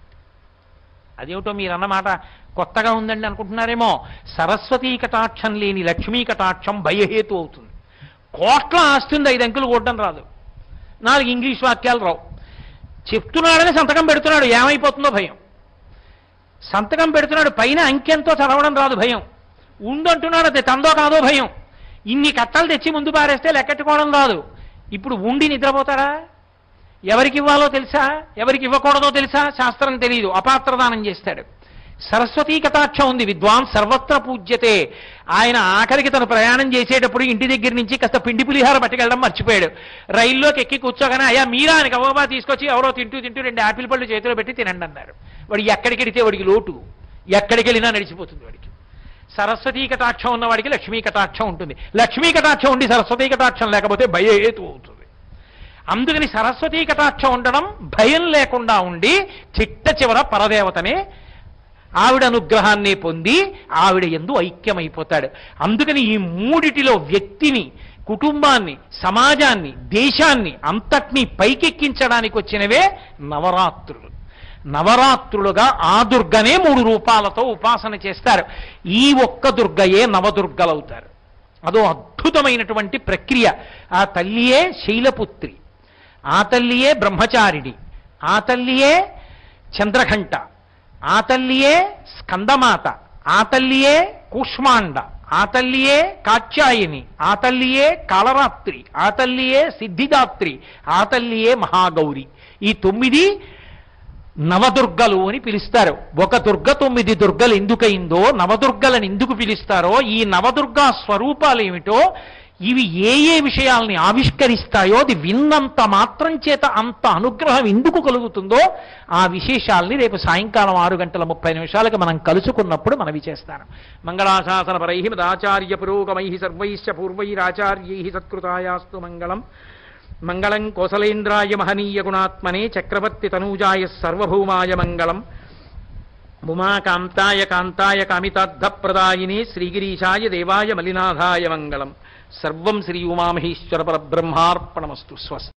S2: అదేమిటో మీరు అన్నమాట కొత్తగా ఉందండి అనుకుంటున్నారేమో. సరస్వతీ కటాక్షం లేని లక్ష్మీ కటాక్షం భయహేతు అవుతుంది. కోట్ల ఆస్తుంది, ఐదు అంకెలు కొట్టడం రాదు, నాలుగు ఇంగ్లీష్ వాక్యాలు రావు. చెప్తున్నాడని సంతకం పెడుతున్నాడు, ఏమైపోతుందో భయం. సంతకం పెడుతున్నాడు, పైన అంకెంతో చదవడం రాదు, భయం. ఉందంటున్నాడు, అది తందో కాదో భయం. ఇన్ని కట్టలు తెచ్చి ముందు పారేస్తే లెక్కెట్టుకోవడం రాదు. ఇప్పుడు ఉండి నిద్రపోతాడా? ఎవరికి ఇవ్వాలో తెలుసా, ఎవరికి ఇవ్వకూడదో తెలుసా? శాస్త్రం తెలియదు, అపాత్రదానం చేస్తాడు. సరస్వతీ కటాక్షం ఉంది. విద్వాన్ సర్వత్ర పూజ్యతే. ఆయన ఆఖరికి తను ప్రయాణం చేసేటప్పుడు ఇంటి దగ్గర నుంచి కాస్త పిండి పులిహార పట్టుకెళ్ళడం మర్చిపోయాడు. రైల్లోకి ఎక్కి కూర్చోగానే, అయ్యా మీరా అని గవ్వబా తీసుకొచ్చి ఎవరో తింటూ తింటూ రెండు యాపిల్ పళ్ళు చేతిలో పెట్టి తినండి అన్నారు. వాడు ఎక్కడికి వెడితే వాడికి లోటు, ఎక్కడికి వెళ్ళినా నడిచిపోతుంది వాడికి. సరస్వతీ కటాక్షం ఉన్నవాడికి లక్ష్మీ కటాక్షం ఉంటుంది. లక్ష్మీ కటాక్షం ఉండి సరస్వతీ కటాక్షం లేకపోతే భయహేతు అవుతుంది. అందుకని సరస్వతీ కటాక్షం ఉండడం, భయం లేకుండా ఉండి చిట్ట చివర పరదేవతనే ఆవిడ అనుగ్రహాన్ని పొంది ఆవిడ యందు ఐక్యమైపోతాడు. అందుకని ఈ మూడిటిలో వ్యక్తిని, కుటుంబాన్ని, సమాజాన్ని, దేశాన్ని అంతటినీ పైకెక్కించడానికి వచ్చినవే నవరాత్రులు. నవరాత్రులుగా ఆ దుర్గనే మూడు రూపాలతో ఉపాసన చేస్తారు. ఈ ఒక్క దుర్గయే నవదుర్గలవుతారు. అదో అద్భుతమైనటువంటి ప్రక్రియ. ఆ తల్లియే శైలపుత్రి, ఆ తల్లియే బ్రహ్మచారిణి, ఆ తల్లియే చంద్రఘంట, ఆ తల్లియే స్కందమాత, ఆ తల్లియే కూష్మాండ, ఆ తల్లియే కాత్యాయని, ఆ తల్లియే కాళరాత్రి, ఆ తల్లియే సిద్ధిదాత్రి, ఆ తల్లియే మహాగౌరి. ఈ తొమ్మిది నవదుర్గలు అని పిలుస్తారు. ఒక దుర్గ తొమ్మిది దుర్గలు ఎందుకయిందో, నవదుర్గలను ఎందుకు పిలుస్తారో, ఈ నవదుర్గా స్వరూపాలు ఏమిటో, ఇవి ఏ ఏ విషయాల్ని ఆవిష్కరిస్తాయో, అది విన్నంత మాత్రం చేత అంత అనుగ్రహం ఎందుకు కలుగుతుందో, ఆ విశేషాల్ని రేపు సాయంకాలం ఆరు గంటల ముప్పై నిమిషాలకు మనం కలుసుకున్నప్పుడు మనవి చేస్తాను. మంగళాశాసన పరై మదాచార్య పురోగమై సర్వైశ్చ పూర్వైరాచార్యై సత్కృతాయాస్తు మంగళం. మంగళం కోసలేంద్రాయ మహనీయ గుణాత్మనే చక్రవర్తి తనూజాయ సర్వభౌమాయ మంగళం. ఉమాకాంతాయ కాంతాయ కామితార్థప్రదాయినే శ్రీగిరీశాయ దేవాయ మలినాథాయ మంగళం. సర్వం శ్రీ ఉమామహేశ్వర పరబ్రహ్మార్పణమస్తు. స్వస్తి.